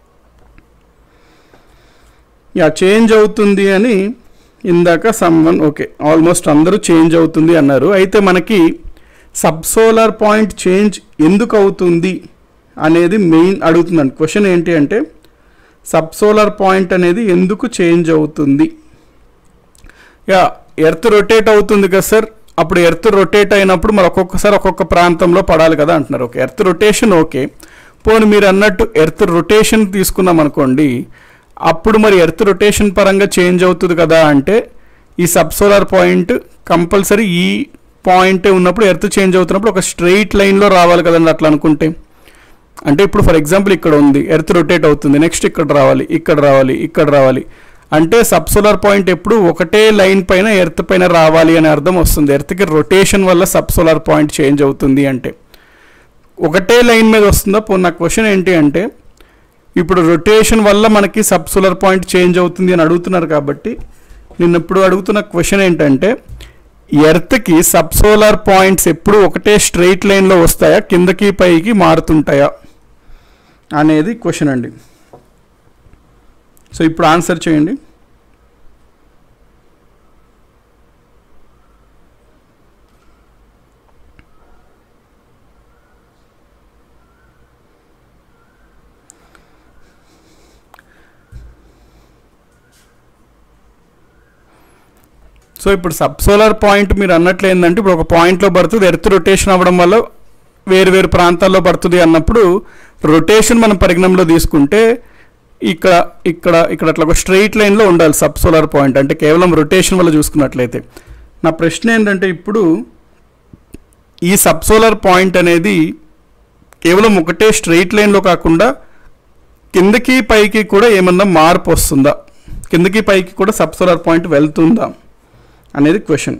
యా చేంజ్ అవుతుంది అని ఇందాక సమ్వన్ ఓకే ఆల్మోస్ట్ అందరూ చేంజ్ అవుతుంది అన్నారు. అయితే మనకి సబ్ సోలార్ పాయింట్ చేంజ్ ఎందుకు అవుతుంది అనేది మెయిన్ అడుగుతుందండి. క్వశ్చన్ ఏంటి అంటే సబ్ సోలార్ పాయింట్ అనేది ఎందుకు చేంజ్ అవుతుంది? యా ఎర్త్ రొటేట్ అవుతుంది కదా సార్, అప్పుడు ఎర్త్ రొటేట్ అయినప్పుడు మరి ఒక్కొక్కసారి ఒక్కొక్క ప్రాంతంలో పడాలి కదా అంటున్నారు. ఓకే ఎర్త్ రొటేషన్ ఓకే, పోనీ మీరు అన్నట్టు ఎర్త్ రొటేషన్ తీసుకున్నాం అనుకోండి, అప్పుడు మరి ఎర్త్ రొటేషన్ పరంగా చేంజ్ అవుతుంది కదా అంటే ఈ సబ్ సోలార్ పాయింట్ కంపల్సరీ ఈ పాయింటే ఉన్నప్పుడు ఎర్త్ చేంజ్ అవుతున్నప్పుడు ఒక స్ట్రెయిట్ లైన్లో రావాలి కదండి. అట్లా అనుకుంటే అంటే ఇప్పుడు ఫర్ ఎగ్జాంపుల్ ఇక్కడ ఉంది, ఎర్త్ రొటేట్ అవుతుంది, నెక్స్ట్ ఇక్కడ రావాలి, ఇక్కడ రావాలి, ఇక్కడ రావాలి అంటే సబ్ సోలార్ పాయింట్ ఎప్పుడు ఒకటే లైన్ పైన ఎర్త్ పైన రావాలి అనే అర్థం వస్తుంది. ఎర్త్కి రొటేషన్ వల్ల సబ్ సోలార్ పాయింట్ చేంజ్ అవుతుంది అంటే ఒకటే లైన్ మీద వస్తుందా? పో నా క్వశ్చన్ ఏంటి అంటే ఇప్పుడు రొటేషన్ వల్ల మనకి సబ్ సోలార్ పాయింట్ చేంజ్ అవుతుంది అని అడుగుతున్నారు. కాబట్టి నేను ఇప్పుడు అడుగుతున్న క్వశ్చన్ ఏంటంటే ఎర్త్కి సబ్ సోలార్ పాయింట్స్ ఎప్పుడు ఒకటే స్ట్రెయిట్ లైన్లో వస్తాయా, కిందకి పైకి మారుతుంటాయా అనేది క్వశ్చన్ అండి. సో ఇప్పుడు ఆన్సర్ చేయండి. సో ఇప్పుడు సబ్ సోలార్ పాయింట్ మీరు అన్నట్లు ఏంటంటే ఇప్పుడు ఒక పాయింట్లో పడుతుంది, ఎర్త్ రొటేషన్ అవ్వడం వల్ల వేరు వేరు ప్రాంతాల్లో పడుతుంది అన్నప్పుడు రొటేషన్ మనం పరిగణనలో తీసుకుంటే ఇక్కడ ఇక్కడ ఇక్కడ అట్లా ఒక స్ట్రెయిట్ లైన్లో ఉండాలి సబ్ సోలార్ పాయింట్, అంటే కేవలం రొటేషన్ వల్ల చూసుకున్నట్లయితే. నా ప్రశ్న ఏంటంటే ఇప్పుడు ఈ సబ్ సోలార్ పాయింట్ అనేది కేవలం ఒకటే స్ట్రెయిట్ లైన్లో కాకుండా కిందకి పైకి కూడా ఏమన్నా మార్పు వస్తుందా, కిందకి పైకి కూడా సబ్ సోలార్ పాయింట్ వెళ్తుందా అనేది క్వశ్చన్.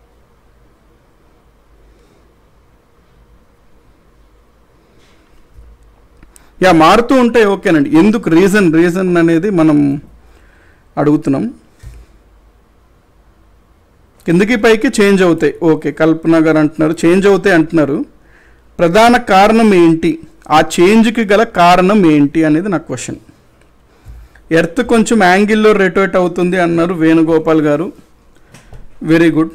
యా మారుతూ ఉంటాయి ఓకేనండి. ఎందుకు రీజన్ రీజన్ అనేది మనం అడుగుతున్నాం. కిందకి పైకి చేంజ్ అవుతాయి ఓకే, కల్పన గారు అంటున్నారు చేంజ్ అవుతాయి అంటున్నారు. ప్రధాన కారణం ఏంటి, ఆ చేంజ్కి గల కారణం ఏంటి అనేది నా క్వశ్చన్. ఎర్త్ కొంచెం యాంగిల్లో రొటేట్ అవుతుంది అన్నారు Venugopal garu, very good.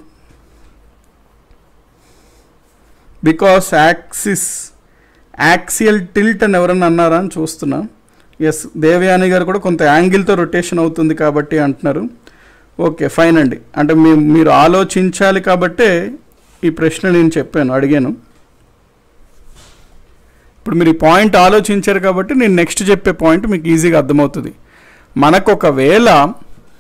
Because axis axial tilt అని ఎవరన్నా అన్నారా అని చూస్తున్నా. ఎస్ దేవయాని గారు కూడా కొంత యాంగిల్తో రొటేషన్ అవుతుంది కాబట్టి అంటున్నారు. ఓకే ఫైన్ అండి, అంటే మీ మీరు ఆలోచించాలి కాబట్టే ఈ ప్రశ్న నేను చెప్పాను అడిగాను. ఇప్పుడు మీరు ఈ పాయింట్ ఆలోచించారు కాబట్టి నేను నెక్స్ట్ చెప్పే పాయింట్ మీకు ఈజీగా అర్థమవుతుంది. మనకు ఒకవేళ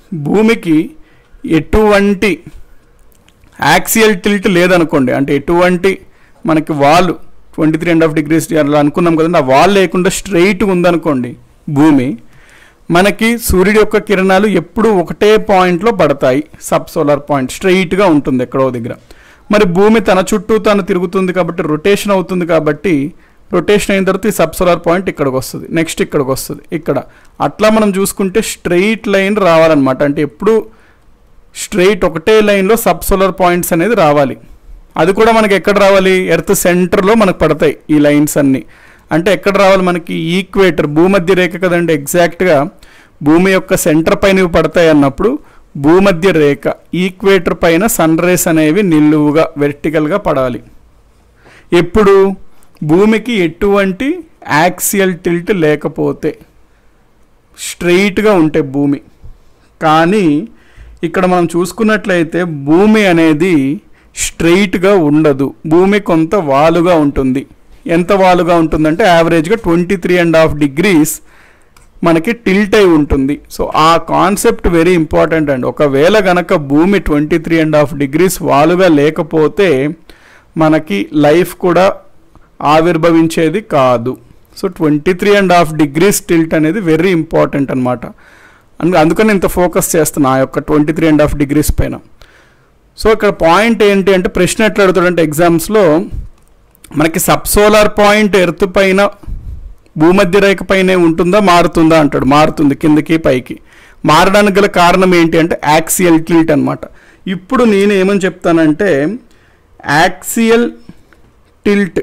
భూమికి ఎటువంటి యాక్సియల్ టిల్ట్ లేదనుకోండి, అంటే ఎటువంటి మనకి వాల్ twenty three and half degrees అలా అనుకున్నాం కదండి, ఆ వాల్ లేకుండా స్ట్రైట్గా ఉందనుకోండి భూమి, మనకి సూర్యుడి యొక్క కిరణాలు ఎప్పుడు ఒకటే పాయింట్లో పడతాయి. సబ్ సోలార్ పాయింట్ స్ట్రైట్గా ఉంటుంది ఎక్కడో దగ్గర. మరి భూమి తన చుట్టూ తను తిరుగుతుంది కాబట్టి రొటేషన్ అవుతుంది కాబట్టి రొటేషన్ అయిన తర్వాత ఈ సబ్ సోలార్ పాయింట్ ఇక్కడికి వస్తుంది, నెక్స్ట్ ఇక్కడికి వస్తుంది, ఇక్కడ అట్లా మనం చూసుకుంటే స్ట్రెయిట్ లైన్ రావాలన్నమాట. అంటే ఎప్పుడు స్ట్రెయిట్ ఒకటే లైన్లో సబ్ సోలార్ పాయింట్స్ అనేది రావాలి. అది కూడా మనకి ఎక్కడ రావాలి, ఎర్త్ సెంటర్లో మనకు పడతాయి ఈ లైన్స్ అన్నీ. అంటే ఎక్కడ రావాలి మనకి, ఈక్వేటర్ భూమధ్య రేఖ కదండి, ఎగ్జాక్ట్గా భూమి యొక్క సెంటర్ పైన ఇవి పడతాయి అన్నప్పుడు భూమధ్య రేఖ ఈక్వేటర్ పైన సన్ రేస్ అనేవి నిలువుగా వెర్టికల్గా పడాలి. ఎప్పుడు భూమికి ఎటువంటి యాక్సియల్ టిల్ట్ లేకపోతే, స్ట్రెయిట్గా ఉంటే భూమి. కానీ ఇక్కడ మనం చూసుకున్నట్లయితే భూమి అనేది స్ట్రెయిట్గా ఉండదు, భూమి కొంత వాలుగా ఉంటుంది. ఎంత వాలుగా ఉంటుందంటే యావరేజ్గా twenty three and half degrees మనకి టిల్ట్ అయి ఉంటుంది. సో ఆ కాన్సెప్ట్ వెరీ ఇంపార్టెంట్ అండి. ఒకవేళ గనక భూమి twenty three and half degrees వాలుగా లేకపోతే మనకి లైఫ్ కూడా ఆవిర్భవించేది కాదు. So twenty three and half degrees tilt అనేది వెరీ ఇంపార్టెంట్ అనమాట. అందుకని ఇంత ఫోకస్ చేస్తున్నా ఆ యొక్క twenty three and half degrees పైన. సో ఇక్కడ పాయింట్ ఏంటి అంటే, ప్రశ్న ఎట్లా అడుగుతాడంటే ఎగ్జామ్స్లో, మనకి సబ్ సోలార్ పాయింట్ ఎర్త్ పైన భూమధ్య రేఖ పైనే ఉంటుందా మారుతుందా అంటాడు. మారుతుంది కిందకి పైకి. మారడానికి గల కారణం ఏంటి అంటే యాక్సియల్ టిల్ట్ అనమాట. ఇప్పుడు నేను ఏమని చెప్తానంటే, యాక్సియల్ టిల్ట్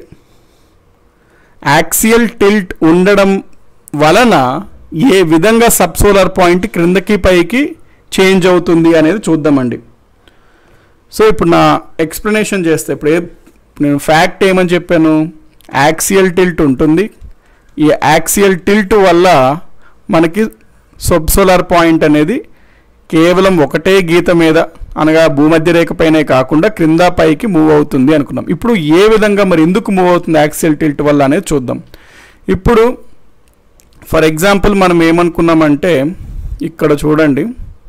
యాక్సియల్ టిల్ట్ ఉండడం వలన ఏ విధంగా సబ్ సోలార్ పాయింట్ క్రిందకి పైకి చేంజ్ అవుతుంది అనేది చూద్దామండి. సో ఇప్పుడు నా ఎక్స్ప్లెనేషన్ చేస్తే, ఇప్పుడు నేను ఫ్యాక్ట్ ఏమని చెప్పాను, యాక్సియల్ టిల్ట్ ఉంటుంది. ఈ యాక్సియల్ టిల్ట్ వల్ల మనకి సబ్ సోలార్ పాయింట్ అనేది కేవలం ఒకటే గీత మీద, అనగా భూమధ్య రేఖ పైనే కాకుండా క్రింద పైకి మూవ్ అవుతుంది అనుకున్నాం. ఇప్పుడు ఏ విధంగా మరి ఎందుకు మూవ్ అవుతుంది యాక్సియల్ టిల్ట్ వల్ల అనేది చూద్దాం. ఇప్పుడు ఫర్ ఎగ్జాంపుల్ మనం ఏమనుకున్నామంటే, ఇక్కడ చూడండి,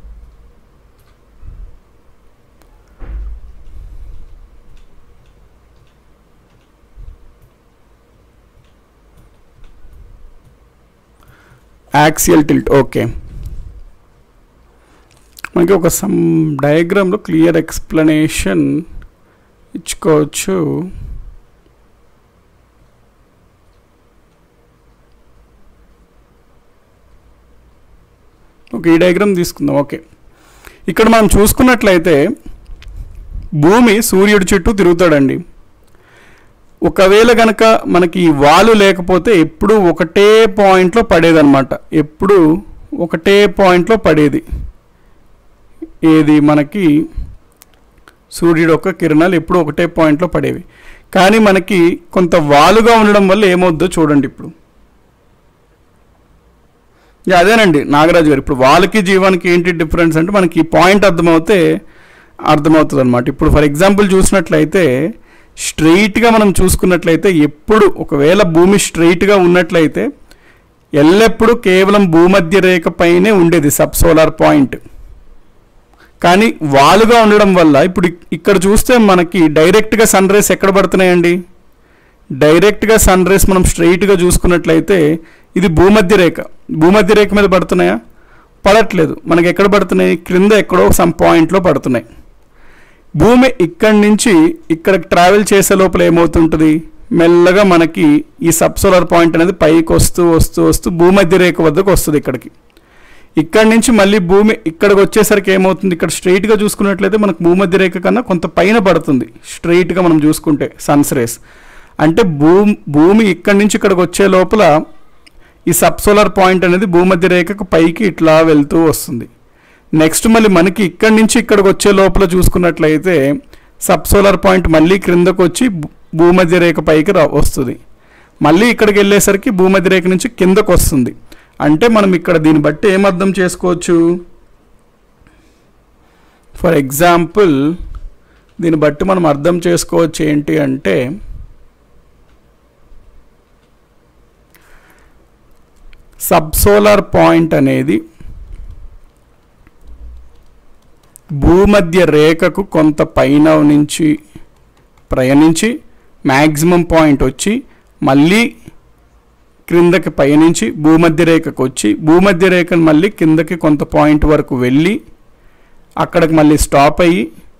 యాక్సియల్ టిల్ట్. ఓకే, మనకి ఒక సమ్ డయాగ్రామ్లో క్లియర్ ఎక్స్ప్లెనేషన్ ఇచ్చుకోవచ్చు. ఓకే, ఈ డయాగ్రామ్ తీసుకుందాం. ఓకే, ఇక్కడ మనం చూసుకున్నట్లయితే భూమి సూర్యుడి చుట్టూ తిరుగుతాడండి. ఒకవేళ కనుక మనకి ఈ వాలు లేకపోతే ఎప్పుడు ఒకటే పాయింట్లో పడేదన్నమాట. ఎప్పుడు ఒకటే పాయింట్లో పడేది ఏది, మనకి సూర్యుడు యొక్క కిరణాలు ఎప్పుడు ఒకటే పాయింట్లో పడేవి. కానీ మనకి కొంత వాలుగా ఉండడం వల్ల ఏమవుద్దో చూడండి. ఇప్పుడు అదేనండి నాగరాజు గారు, ఇప్పుడు వాలుకి జీవానికి ఏంటి డిఫరెన్స్ అంటే మనకి ఈ పాయింట్ అర్థమవుతే అర్థమవుతుంది అనమాట. ఇప్పుడు ఫర్ ఎగ్జాంపుల్ చూసినట్లయితే స్ట్రెయిట్గా మనం చూసుకున్నట్లయితే, ఎప్పుడు ఒకవేళ భూమి స్ట్రెయిట్గా ఉన్నట్లయితే ఎల్లప్పుడూ కేవలం భూమధ్య రేఖ పైనే ఉండేది సబ్ సోలార్ పాయింట్. కానీ వాలుగా ఉండడం వల్ల ఇప్పుడు ఇక్కడ చూస్తే మనకి డైరెక్ట్గా సన్ రేస్ ఎక్కడ పడుతున్నాయండి, డైరెక్ట్గా సన్ రేస్ మనం స్ట్రెయిట్గా చూసుకున్నట్లయితే ఇది భూమధ్య రేఖ, భూమధ్య రేఖ మీద పడుతున్నాయా, పడట్లేదు. మనకి ఎక్కడ పడుతున్నాయి, క్రింద ఎక్కడో సమ్ పాయింట్లో పడుతున్నాయి. భూమి ఇక్కడి నుంచి ఇక్కడికి ట్రావెల్ చేసే లోపల ఏమవుతుంటుంది, మెల్లగా మనకి ఈ సబ్ సోలార్ పాయింట్ అనేది పైకి వస్తూ వస్తూ వస్తూ భూమధ్య రేఖ వద్దకు వస్తుంది ఇక్కడికి. ఇక్కడి నుంచి మళ్ళీ భూమి ఇక్కడికి వచ్చేసరికి ఏమవుతుంది, ఇక్కడ స్ట్రైట్గా చూసుకున్నట్లయితే మనకు భూమధ్య రేఖ కన్నా కొంత పైన పడుతుంది స్ట్రైట్గా మనం చూసుకుంటే సన్స్ రేస్. అంటే భూ భూమి ఇక్కడి నుంచి ఇక్కడికి వచ్చే లోపల ఈ సబ్ సోలార్ పాయింట్ అనేది భూమధ్య రేఖకు పైకి ఇట్లా వెళ్తూ వస్తుంది. నెక్స్ట్ మళ్ళీ మనకి ఇక్కడి నుంచి ఇక్కడికి వచ్చే లోపల చూసుకున్నట్లయితే సబ్ సోలార్ పాయింట్ మళ్ళీ క్రిందకు వచ్చి భూమధ్య రేఖ పైకి రా వస్తుంది. మళ్ళీ ఇక్కడికి వెళ్ళేసరికి భూమధ్య రేఖ నుంచి కిందకు వస్తుంది. అంటే మనం ఇక్కడ దీన్ని బట్టి ఏం అర్థం చేసుకోవచ్చు, ఫర్ ఎగ్జాంపుల్ దీన్ని బట్టి మనం అర్థం చేసుకోవచ్చు ఏంటి అంటే, సబ్ సోలార్ పాయింట్ అనేది భూమధ్య రేఖకు కొంత పైన నుంచి ప్రయాణించి మ్యాక్సిమం పాయింట్ వచ్చి మళ్ళీ క్రిందకి పయనించి భూమధ్య రేఖకు వచ్చి భూమధ్య రేఖను మళ్ళీ కిందకి కొంత పాయింట్ వరకు వెళ్ళి అక్కడికి మళ్ళీ స్టాప్ అయ్యి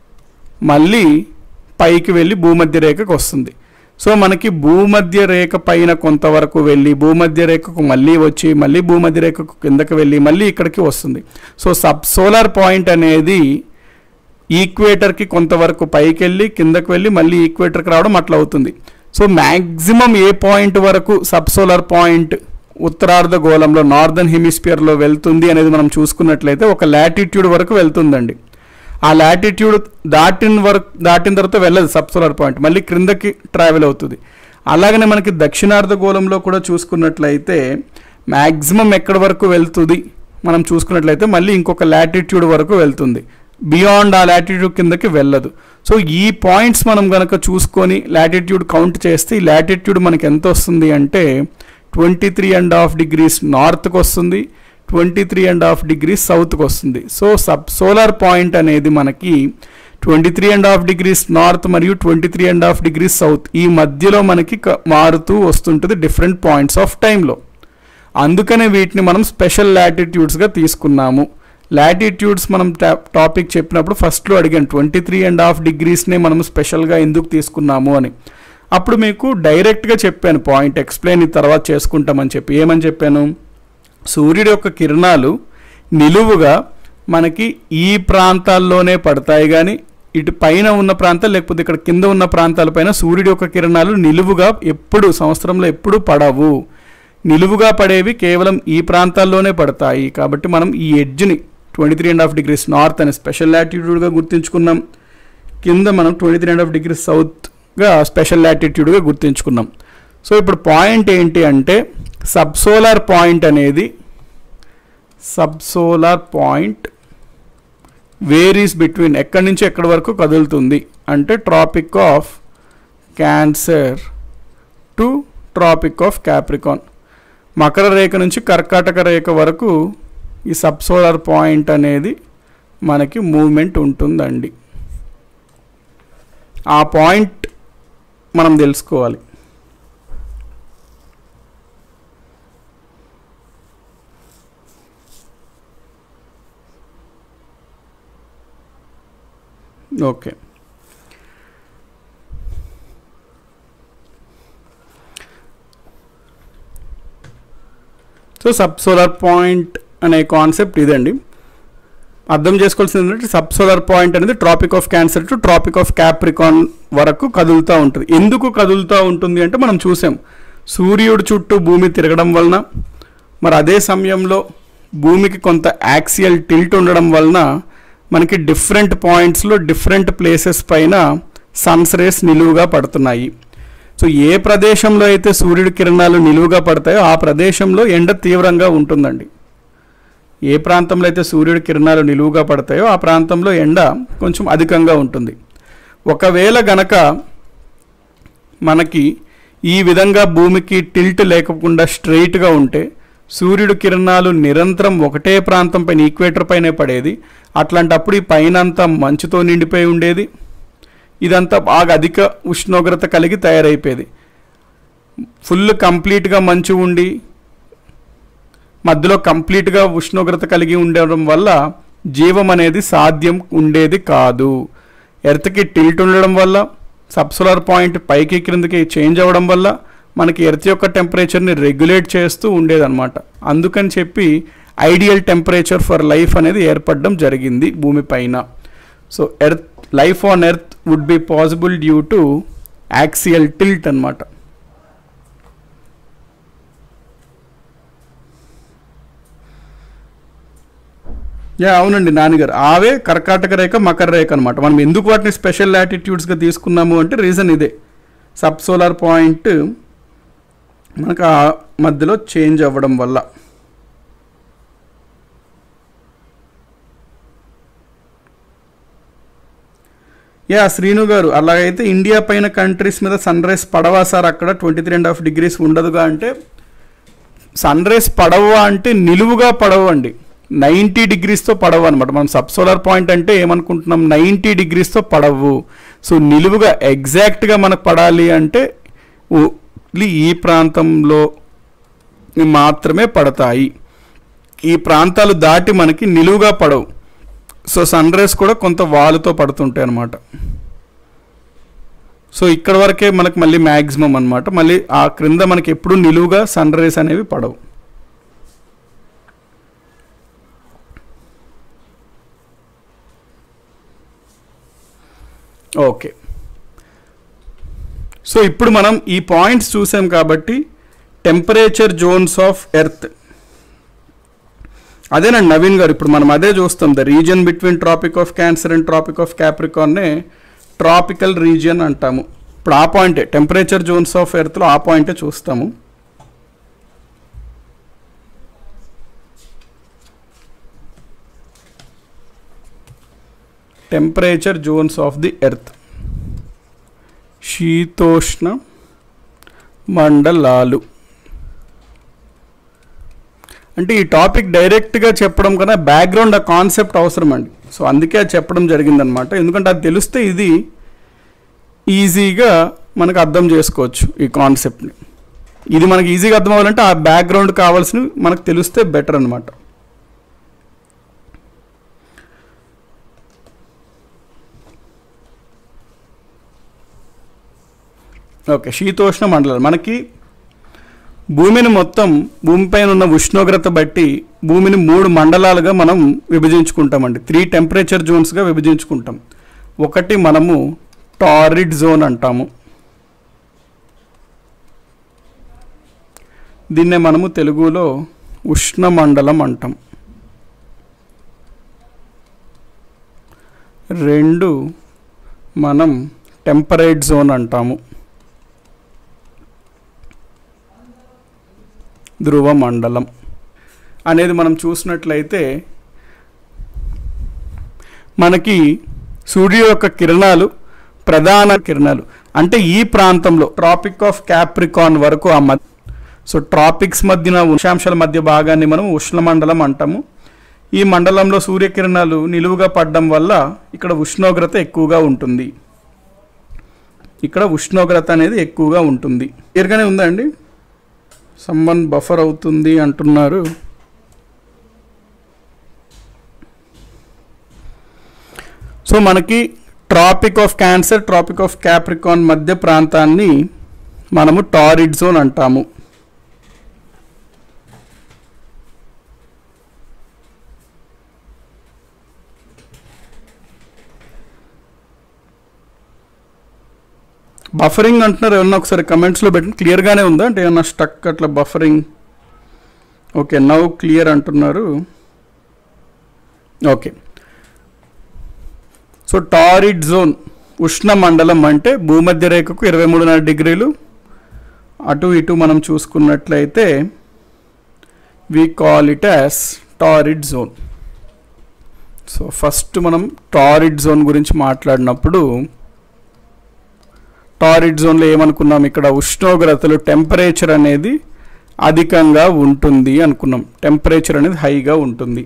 మళ్ళీ పైకి వెళ్ళి భూమధ్య రేఖకు వస్తుంది. సో మనకి భూమధ్య రేఖ పైన కొంతవరకు వెళ్ళి భూమధ్య రేఖకు మళ్ళీ వచ్చి మళ్ళీ భూమధ్య రేఖకు కిందకి వెళ్ళి మళ్ళీ ఇక్కడికి వస్తుంది. సో సబ్ సోలార్ పాయింట్ అనేది ఈక్వేటర్కి కొంతవరకు పైకి వెళ్ళి కిందకి వెళ్ళి మళ్ళీ ఈక్వేటర్కి రావడం అట్లా అవుతుంది. సో మ్యాక్సిమం ఏ పాయింట్ వరకు సబ్ సోలార్ పాయింట్ ఉత్తరార్ధ గోళంలో నార్దర్న్ హెమిస్ఫియర్లో వెళ్తుంది అనేది మనం చూసుకున్నట్లయితే ఒక లాటిట్యూడ్ వరకు వెళ్తుందండి. ఆ లాటిట్యూడ్ దాటిన వరకు దాటిన తర్వాత వెళ్ళదు సబ్ సోలార్ పాయింట్, మళ్ళీ క్రిందకి ట్రావెల్ అవుతుంది. అలాగనే మనకి దక్షిణార్ధ గోళంలో కూడా చూసుకున్నట్లయితే మ్యాక్సిమం ఎక్కడి వరకు వెళ్తుంది మనం చూసుకున్నట్లయితే మళ్ళీ ఇంకొక లాటిట్యూడ్ వరకు వెళ్తుంది, బియాండ్ ఆ లాటిట్యూడ్ కిందకి వెళ్ళదు. సో ఈ పాయింట్స్ మనం కనుక చూసుకొని లాటిట్యూడ్ కౌంట్ చేస్తే ఈ లాటిట్యూడ్ మనకి ఎంత వస్తుంది అంటే twenty three and half degrees నార్త్కి వస్తుంది, twenty three and half degrees సౌత్కి వస్తుంది. సో సబ్ సోలార్ పాయింట్ అనేది మనకి twenty three and half degrees north మరియు twenty three and half degrees south ఈ మధ్యలో మనకి మారుతూ వస్తుంటుంది డిఫరెంట్ పాయింట్స్ ఆఫ్ టైంలో. అందుకనే వీటిని మనం స్పెషల్ లాటిట్యూడ్స్గా తీసుకున్నాము. లాటిట్యూడ్స్ మనం టాపిక్ చెప్పినప్పుడు ఫస్ట్లో అడిగాను ట్వంటీ త్రీ అండ్ హాఫ్ డిగ్రీస్నే మనం స్పెషల్గా ఎందుకు తీసుకున్నాము అని. అప్పుడు మీకు డైరెక్ట్గా చెప్పాను పాయింట్, ఎక్స్ప్లెయిన్ ఈ తర్వాత చేసుకుంటామని చెప్పి. ఏమని చెప్పాను, సూర్యుడి యొక్క కిరణాలు నిలువుగా మనకి ఈ ప్రాంతాల్లోనే పడతాయి కానీ ఇటు పైన ఉన్న ప్రాంతాలు లేకపోతే ఇక్కడ కింద ఉన్న ప్రాంతాలపైన సూర్యుడి యొక్క కిరణాలు నిలువుగా ఎప్పుడు సంవత్సరంలో ఎప్పుడు పడవు. నిలువుగా పడేవి కేవలం ఈ ప్రాంతాల్లోనే పడతాయి. కాబట్టి మనం ఈ ఎడ్జ్ని twenty three and half degrees north అనే స్పెషల్ లాటిట్యూడ్గా గుర్తుంచుకున్నాం. కింద మనం twenty three and half degrees సౌత్గా స్పెషల్ లాటిట్యూడ్గా గుర్తుంచుకున్నాం. సో ఇప్పుడు పాయింట్ ఏంటి అంటే సబ్ సోలార్ పాయింట్ అనేది subsolar point varies between ఎక్కడి నుంచి ఎక్కడి వరకు కదులుతుంది అంటే tropic of Cancer to tropic of Capricorn, మకర రేఖ నుంచి కర్కాటక రేఖ వరకు ఈ సబ్ సోలార్ పాయింట్ అనేది మనకి మూవ్మెంట్ ఉంటుందండి. ఆ పాయింట్ మనం తెలుసుకోవాలి. Okay, so subsolar point అనే కాన్సెప్ట్ ఇదండి. అర్థం చేసుకోవాల్సింది ఏంటంటే సబ్ సోలార్ పాయింట్ అనేది tropic of Cancer to tropic of Capricorn వరకు కదులుతూ ఉంటుంది. ఎందుకు కదులుతూ ఉంటుంది అంటే మనం చూసాం సూర్యుడు చుట్టూ భూమి తిరగడం వలన, మరి అదే సమయంలో భూమికి కొంత యాక్సియల్ టిల్ట్ ఉండడం వలన మనకి డిఫరెంట్ పాయింట్స్లో డిఫరెంట్ ప్లేసెస్ పైన సన్స్ రేస్ నిలువుగా పడుతున్నాయి. సో ఏ ప్రదేశంలో అయితే సూర్యుడి కిరణాలు నిలువుగా పడతాయో ఆ ప్రదేశంలో ఎండ తీవ్రంగా ఉంటుందండి. ఏ ప్రాంతంలో అయితే సూర్యుడి కిరణాలు నిలువుగా పడతాయో ఆ ప్రాంతంలో ఎండ కొంచెం అధికంగా ఉంటుంది. ఒకవేళ గనక మనకి ఈ విధంగా భూమికి టిల్ట్ లేకుండా స్ట్రెయిట్గా ఉంటే సూర్యుడి కిరణాలు నిరంతరం ఒకటే ప్రాంతం పైన ఈక్వేటర్ పైనే పడేది. అట్లాంటప్పుడు ఈ పైన అంతా మంచుతో నిండిపోయి ఉండేది, ఇదంతా బాగా అధిక ఉష్ణోగ్రత కలిగి తయారైపోయేది. ఫుల్ కంప్లీట్గా మంచు ఉండి మధ్యలో కంప్లీట్గా ఉష్ణోగ్రత కలిగి ఉండడం వల్ల జీవం అనేది సాధ్యం ఉండేది కాదు. ఎర్త్కి టిల్ట్ ఉండడం వల్ల సబ్ సోలార్ పాయింట్ పైకి క్రిందకి చేంజ్ అవ్వడం వల్ల మనకి ఎర్త్ యొక్క టెంపరేచర్ని రెగ్యులేట్ చేస్తూ ఉండేదన్నమాట. అందుకని చెప్పి ఐడియల్ టెంపరేచర్ ఫర్ లైఫ్ అనేది ఏర్పడడం జరిగింది భూమిపైన. So earth life on earth would be possible due to axial tilt అన్నమాట. యా అవునండి నాన్నగారు, ఆవే కర్కాటక రేఖ మకర రేఖ అనమాట. మనం ఎందుకు వాటిని స్పెషల్ లాటిట్యూడ్స్గా తీసుకున్నాము అంటే రీజన్ ఇదే, సబ్ సోలార్ పాయింట్ మనకు ఆ మధ్యలో చేంజ్ అవ్వడం వల్ల. యా శ్రీను గారు, అలాగైతే ఇండియా పైన కంట్రీస్ మీద సన్ రైస్ పడవా సార్, అక్కడ twenty three and half degrees ఉండదుగా అంటే సన్ రైస్ పడవా అంటే నిలువుగా పడవండి. నైంటీ డిగ్రీస్తో పడవు అనమాట. మనం సబ్ సోలార్ పాయింట్ అంటే ఏమనుకుంటున్నాం, నైంటీ డిగ్రీస్తో పడవు. సో నిలువుగా ఎగ్జాక్ట్గా మనకు పడాలి అంటే ఓన్లీ ఈ ప్రాంతంలో మాత్రమే పడతాయి. ఈ ప్రాంతాలు దాటి మనకి నిలువుగా పడవు. సో సన్ రేస్ కూడా కొంత వాలుతో పడుతుంటాయి అన్నమాట. సో ఇక్కడ వరకే మనకు మళ్ళీ మ్యాక్సిమం అనమాట. మళ్ళీ ఆ క్రింద మనకి ఎప్పుడు నిలువుగా సన్ రేస్ అనేవి పడవు. ఓకే, సో ఇప్పుడు మనం ఈ పాయింట్స్ చూసాం కాబట్టి టెంపరేచర్ జోన్స్ ఆఫ్ ఎర్త్ అదేనండి నవీన్ గారు, ఇప్పుడు మనం అదే చూస్తాం. The region between tropic of Cancer and tropic of క్యాప్రికాన్నే ట్రాపికల్ రీజియన్ అంటాము. ఇప్పుడు ఆ పాయింటే టెంపరేచర్ జోన్స్ ఆఫ్ ఎర్త్లో ఆ పాయింటే చూస్తాము. Temperature zones of the earth, శీతోష్ణ మండలాలు. అంటే ఈ టాపిక్ డైరెక్ట్గా చెప్పడం కన్నా బ్యాక్గ్రౌండ్ ఆ కాన్సెప్ట్ అవసరం అండి. సో అందుకే అది చెప్పడం జరిగిందనమాట. ఎందుకంటే అది తెలిస్తే ఇది ఈజీగా మనకు అర్థం చేసుకోవచ్చు ఈ కాన్సెప్ట్ని. ఇది మనకి ఈజీగా అర్థం అవ్వాలంటే ఆ బ్యాక్గ్రౌండ్ కావాల్సినవి మనకు తెలిస్తే బెటర్ అనమాట. ఓకే, శీతోష్ణ మండలాలు మనకి భూమిని మొత్తం భూమిపైన ఉన్న ఉష్ణోగ్రత బట్టి భూమిని మూడు మండలాలుగా మనం విభజించుకుంటామండి. Three temperature జోన్స్గా విభజించుకుంటాం. ఒకటి మనము టారిడ్ జోన్ అంటాము, దీన్నే మనము తెలుగులో ఉష్ణమండలం అంటాం. రెండు మనం టెంపరేట్ జోన్ అంటాము, ధ్రువ మండలం అనేది మనం చూసినట్లయితే మనకి సూర్యుడి యొక్క కిరణాలు ప్రధాన కిరణాలు అంటే ఈ ప్రాంతంలో ట్రాపిక్ ఆఫ్ క్యాప్రికాన్ వరకు ఆ మధ్య, సో ట్రాపిక్స్ మధ్యన ఉష్ణాంశాల మధ్య భాగాన్ని మనం ఉష్ణమండలం అంటాము. ఈ మండలంలో సూర్యకిరణాలు నిలువుగా పడడం వల్ల ఇక్కడ ఉష్ణోగ్రత ఎక్కువగా ఉంటుంది. ఇక్కడ ఉష్ణోగ్రత అనేది ఎక్కువగా ఉంటుంది. క్లియర్గానే ఉందా అండి? సమ్మన్ బఫర్ అవుతుంది అంటున్నారు. సో మనకి tropic of Cancer tropic of Capricorn మధ్య ప్రాంతాన్ని మనము టారిడ్ జోన్ అంటాము. బఫరింగ్ అంటున్నారు ఏమన్నా ఒకసారి కమెంట్స్లో పెట్టండి. క్లియర్గానే ఉందా అంటే ఏమన్నా స్టక్ అట్లా బఫరింగ్? ఓకే, నౌ క్లియర్ అంటున్నారు. ఓకే, సో టారిడ్ జోన్ ఉష్ణ మండలం అంటే భూమధ్య రేఖకు ఇరవై మూడున్నర డిగ్రీలు అటు ఇటు మనం చూసుకున్నట్లయితే we call it as torrid zone. So first మనం టారిడ్ జోన్ గురించి మాట్లాడినప్పుడు టారిడ్ జోన్లో ఏమనుకున్నాం, ఇక్కడ ఉష్ణోగ్రతలు టెంపరేచర్ అనేది అధికంగా ఉంటుంది అనుకున్నాం. టెంపరేచర్ అనేది హైగా ఉంటుంది.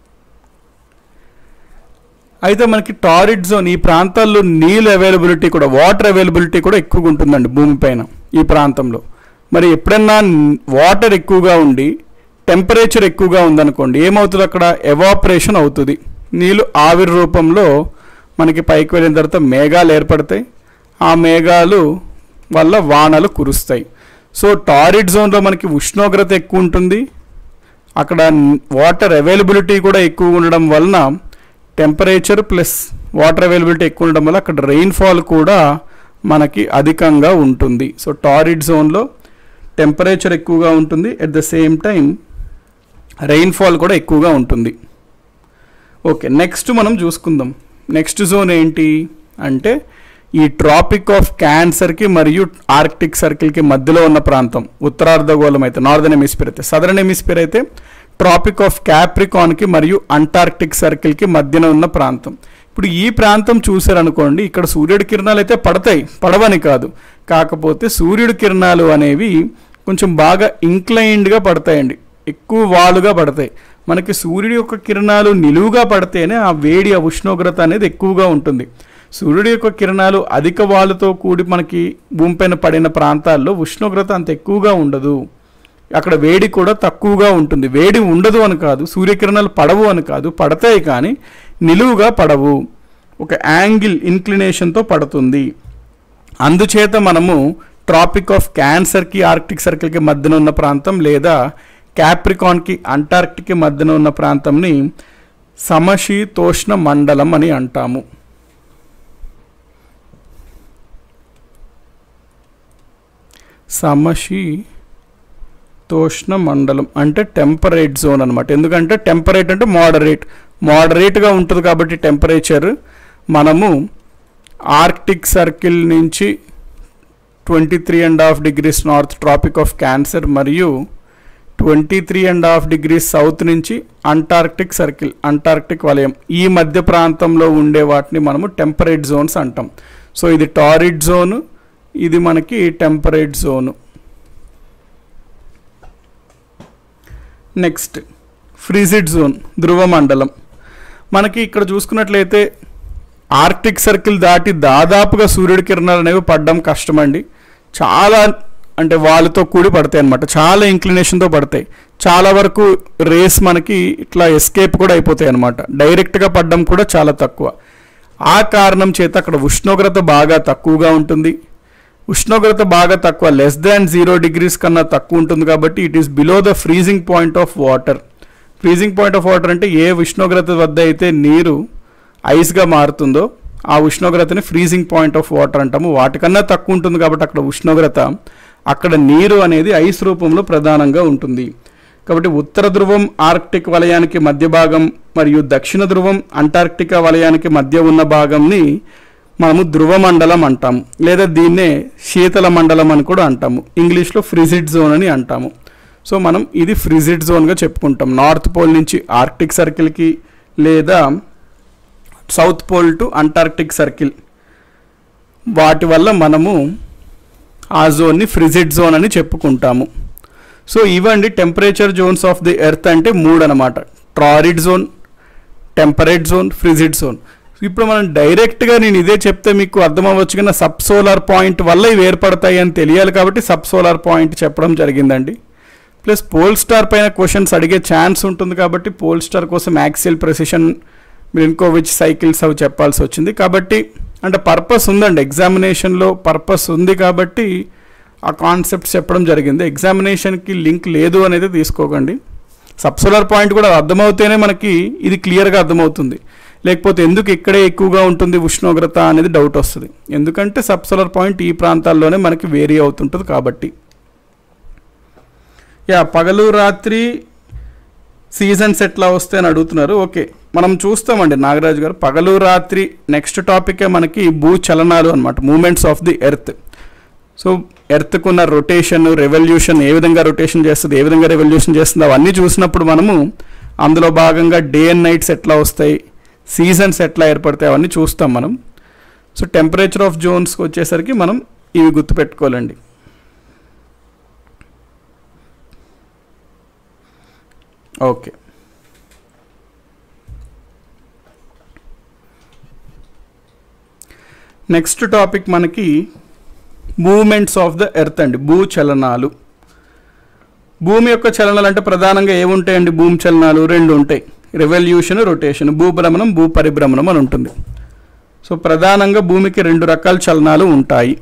అయితే మనకి టారిడ్ జోన్ ఈ ప్రాంతాల్లో నీళ్ళు అవైలబిలిటీ కూడా వాటర్ అవైలబిలిటీ కూడా ఎక్కువగా ఉంటుందండి భూమిపైన ఈ ప్రాంతంలో. మరి ఎప్పుడన్నా వాటర్ ఎక్కువగా ఉండి టెంపరేచర్ ఎక్కువగా ఉందనుకోండి, ఏమవుతుంది అక్కడ ఎవాపరేషన్ అవుతుంది. నీళ్ళు ఆవిరి రూపంలో మనకి పైకి వెళ్ళిన తర్వాత మేఘాలు ఏర్పడతాయి. ఆ మేఘాలు వల్ల వానలు కురుస్తాయి. సో టారిడ్ జోన్లో మనకి ఉష్ణోగ్రత ఎక్కువ ఉంటుంది, అక్కడ వాటర్ అవైలబిలిటీ కూడా ఎక్కువ ఉండడం వలన టెంపరేచర్ ప్లస్ వాటర్ అవైలబిలిటీ ఎక్కువ ఉండడం వల్ల అక్కడ రెయిన్ఫాల్ కూడా మనకి అధికంగా ఉంటుంది. సో టారిడ్ జోన్లో టెంపరేచర్ ఎక్కువగా ఉంటుంది, at the same time rainfall కూడా ఎక్కువగా ఉంటుంది. ఓకే, నెక్స్ట్ మనం చూసుకుందాం. నెక్స్ట్ జోన్ ఏంటి అంటే ఈ ట్రాపిక్ ఆఫ్ క్యాన్సర్కి మరియు ఆర్కిటిక్ సర్కిల్కి మధ్యలో ఉన్న ప్రాంతం ఉత్తరార్ధగోళం అయితే నార్దర్న్ హెమిస్ఫియర్ అయితే, సదర్న్ హెమిస్ఫియర్ అయితే ట్రాపిక్ ఆఫ్ క్యాప్రికాన్కి మరియు అంటార్క్టిక్ సర్కిల్కి మధ్యన ఉన్న ప్రాంతం. ఇప్పుడు ఈ ప్రాంతం చూసారనుకోండి, ఇక్కడ సూర్యుడి కిరణాలు అయితే పడతాయి, పడవని కాదు, కాకపోతే సూర్యుడి కిరణాలు అనేవి కొంచెం బాగా ఇంక్లైన్డ్గా పడతాయండి. ఎక్కువ వాలుగా పడతాయి. మనకి సూర్యుడి యొక్క కిరణాలు నిలువుగా పడితేనే ఆ వేడి ఆ ఉష్ణోగ్రత అనేది ఎక్కువగా ఉంటుంది. సూర్యుడి యొక్క కిరణాలు అధిక వాలుతో కూడి మనకి భూమిపైన పడిన ప్రాంతాల్లో ఉష్ణోగ్రత అంత ఎక్కువగా ఉండదు, అక్కడ వేడి కూడా తక్కువగా ఉంటుంది. వేడి ఉండదు అని కాదు, సూర్యకిరణాలు పడవు అని కాదు, పడతాయి కానీ నిలువుగా పడవు, ఒక యాంగిల్ ఇన్క్లినేషన్తో పడుతుంది. అందుచేత మనము ట్రాపిక్ ఆఫ్ క్యాన్సర్కి ఆర్కిటిక్ సర్కిల్కి మధ్యన ఉన్న ప్రాంతం లేదా క్యాప్రికాన్కి అంటార్క్టిక్కి మధ్యన ఉన్న ప్రాంతంని సమశీతోష్ణ మండలం అని అంటాము. సమశీతోష్ణ మండలం అంటే టెంపరేట్ జోన్ అనమాట. ఎందుకంటే టెంపరేట్ అంటే మోడరేట్, మోడరేట్గా ఉంటుంది కాబట్టి టెంపరేచర్. మనము ఆర్కిటిక్ సర్కిల్ నుంచి twenty three and half degrees north tropic of Cancer మరియు twenty three and half degrees south నుంచి అంటార్క్టిక్ సర్కిల్ అంటార్క్టిక్ వలయం ఈ మధ్య ప్రాంతంలో ఉండే వాటిని మనము టెంపరేట్ జోన్స్ అంటాం. సో ఇది టారిడ్ జోను, ఇది మనకి temperate zone. Next frigid zone, ధ్రువ మండలం. మనకి ఇక్కడ చూసుకున్నట్లయితే ఆర్కిటిక్ సర్కిల్ దాటి దాదాపుగా సూర్యుడి కిరణాలు అనేవి పడడం కష్టమండి. చాలా అంటే వాళ్ళతో కూడి పడతాయి అన్నమాట, చాలా ఇంక్లినేషన్తో పడతాయి. చాలా వరకు రేస్ మనకి ఇట్లా ఎస్కేప్ కూడా అయిపోతాయి అన్నమాట, డైరెక్ట్గా పడడం కూడా చాలా తక్కువ. ఆ కారణం చేత అక్కడ ఉష్ణోగ్రత బాగా తక్కువగా ఉంటుంది. ఉష్ణోగ్రత బాగా తక్కువ, లెస్ దాన్ జీరో డిగ్రీస్ కన్నా తక్కువ ఉంటుంది కాబట్టి it is below the freezing point of water. Freezing point of water అంటే ఏ ఉష్ణోగ్రత వద్ద అయితే నీరు ఐస్గా మారుతుందో ఆ ఉష్ణోగ్రతని ఫ్రీజింగ్ పాయింట్ ఆఫ్ వాటర్ అంటాము. వాటికన్నా తక్కువ ఉంటుంది కాబట్టి అక్కడ ఉష్ణోగ్రత, అక్కడ నీరు అనేది ఐస్ రూపంలో ప్రధానంగా ఉంటుంది. కాబట్టి ఉత్తర ధ్రువం ఆర్కిటిక్ వలయానికి మధ్య భాగం మరియు దక్షిణ ధ్రువం అంటార్క్టికా వలయానికి మధ్య ఉన్న భాగంని మనము ధ్రువ మండలం అంటాము, లేదా దీన్నే శీతల మండలం అని కూడా అంటాము. ఇంగ్లీష్లో ఫ్రిజిడ్ జోన్ అని అంటాము. సో మనం ఇది ఫ్రిజిడ్ జోన్గా చెప్పుకుంటాం. నార్త్ పోల్ నుంచి ఆర్కిటిక్ సర్కిల్కి లేదా south pole to antarctic circle, వాటి వల్ల మనము ఆ జోన్ని ఫ్రిజిడ్ జోన్ అని చెప్పుకుంటాము. సో ఇవండి temperature zones of the earth అంటే మూడు అనమాట: torrid zone, temperate zone, frigid zone. ఇప్పుడు మనం డైరెక్ట్గా నేను ఇదే చెప్తే మీకు అర్థం అవ్వచ్చు, కానీ సబ్ సోలార్ పాయింట్ వల్ల ఇవి ఏర్పడతాయి అని తెలియాలి కాబట్టి సబ్ సోలార్ పాయింట్ చెప్పడం జరిగిందండి. ప్లస్ పోల్ స్టార్ పైన క్వశ్చన్స్ అడిగే ఛాన్స్ ఉంటుంది కాబట్టి పోల్ స్టార్ కోసం యాక్సియల్ ప్రెసిషన్, మిలిన్కోవిచ్ సైకిల్స్ అవి చెప్పాల్సి వచ్చింది. కాబట్టి అంటే పర్పస్ ఉందండి, ఎగ్జామినేషన్లో పర్పస్ ఉంది కాబట్టి ఆ కాన్సెప్ట్స్ చెప్పడం జరిగింది. ఎగ్జామినేషన్కి లింక్ లేదు అనేది తీసుకోకండి. సబ్ సోలార్ పాయింట్ కూడా అర్థమవుతేనే మనకి ఇది క్లియర్గా అర్థమవుతుంది, లేకపోతే ఎందుకు ఇక్కడే ఎక్కువగా ఉంటుంది ఉష్ణోగ్రత అనేది డౌట్ వస్తుంది. ఎందుకంటే సబ్ సోలార్ పాయింట్ ఈ ప్రాంతాల్లోనే మనకి వేరీ అవుతుంటుంది కాబట్టి. యా పగలు రాత్రి సీజన్స్ ఎట్లా వస్తాయి అని అడుగుతున్నారు. ఓకే, మనం చూస్తామండి నాగరాజు గారు. పగలు రాత్రి నెక్స్ట్ టాపికే మనకి భూచలనాలు అనమాట, moments of the earth. So ఎర్త్కున్న రొటేషన్, రెవల్యూషన్, ఏ విధంగా రొటేషన్ చేస్తుంది, ఏ విధంగా రెవల్యూషన్ చేస్తుంది, అవన్నీ చూసినప్పుడు మనము అందులో భాగంగా డే అండ్ నైట్స్ ఎట్లా వస్తాయి, సీజన్స్ ఎట్లా ఏర్పడతాయి అవన్నీ చూస్తాం మనం. సో టెంపరేచర్ ఆఫ్ జోన్స్కి వచ్చేసరికి మనం ఇవి గుర్తుపెట్టుకోవాలండి. ఓకే, నెక్స్ట్ టాపిక్ మనకి మూమెంట్స్ ఆఫ్ ద ఎర్త్ అండి, భూచలనాలు. భూమి యొక్క చలనాలు అంటే ప్రధానంగా ఏముంటాయండి? భూమి చలనాలు రెండు ఉంటాయి, రెవల్యూషన్, రొటేషన్. భూభ్రమణం, భూ పరిభ్రమణం అని ఉంటుంది. సో ప్రధానంగా భూమికి రెండు రకాల చలనాలు ఉంటాయి.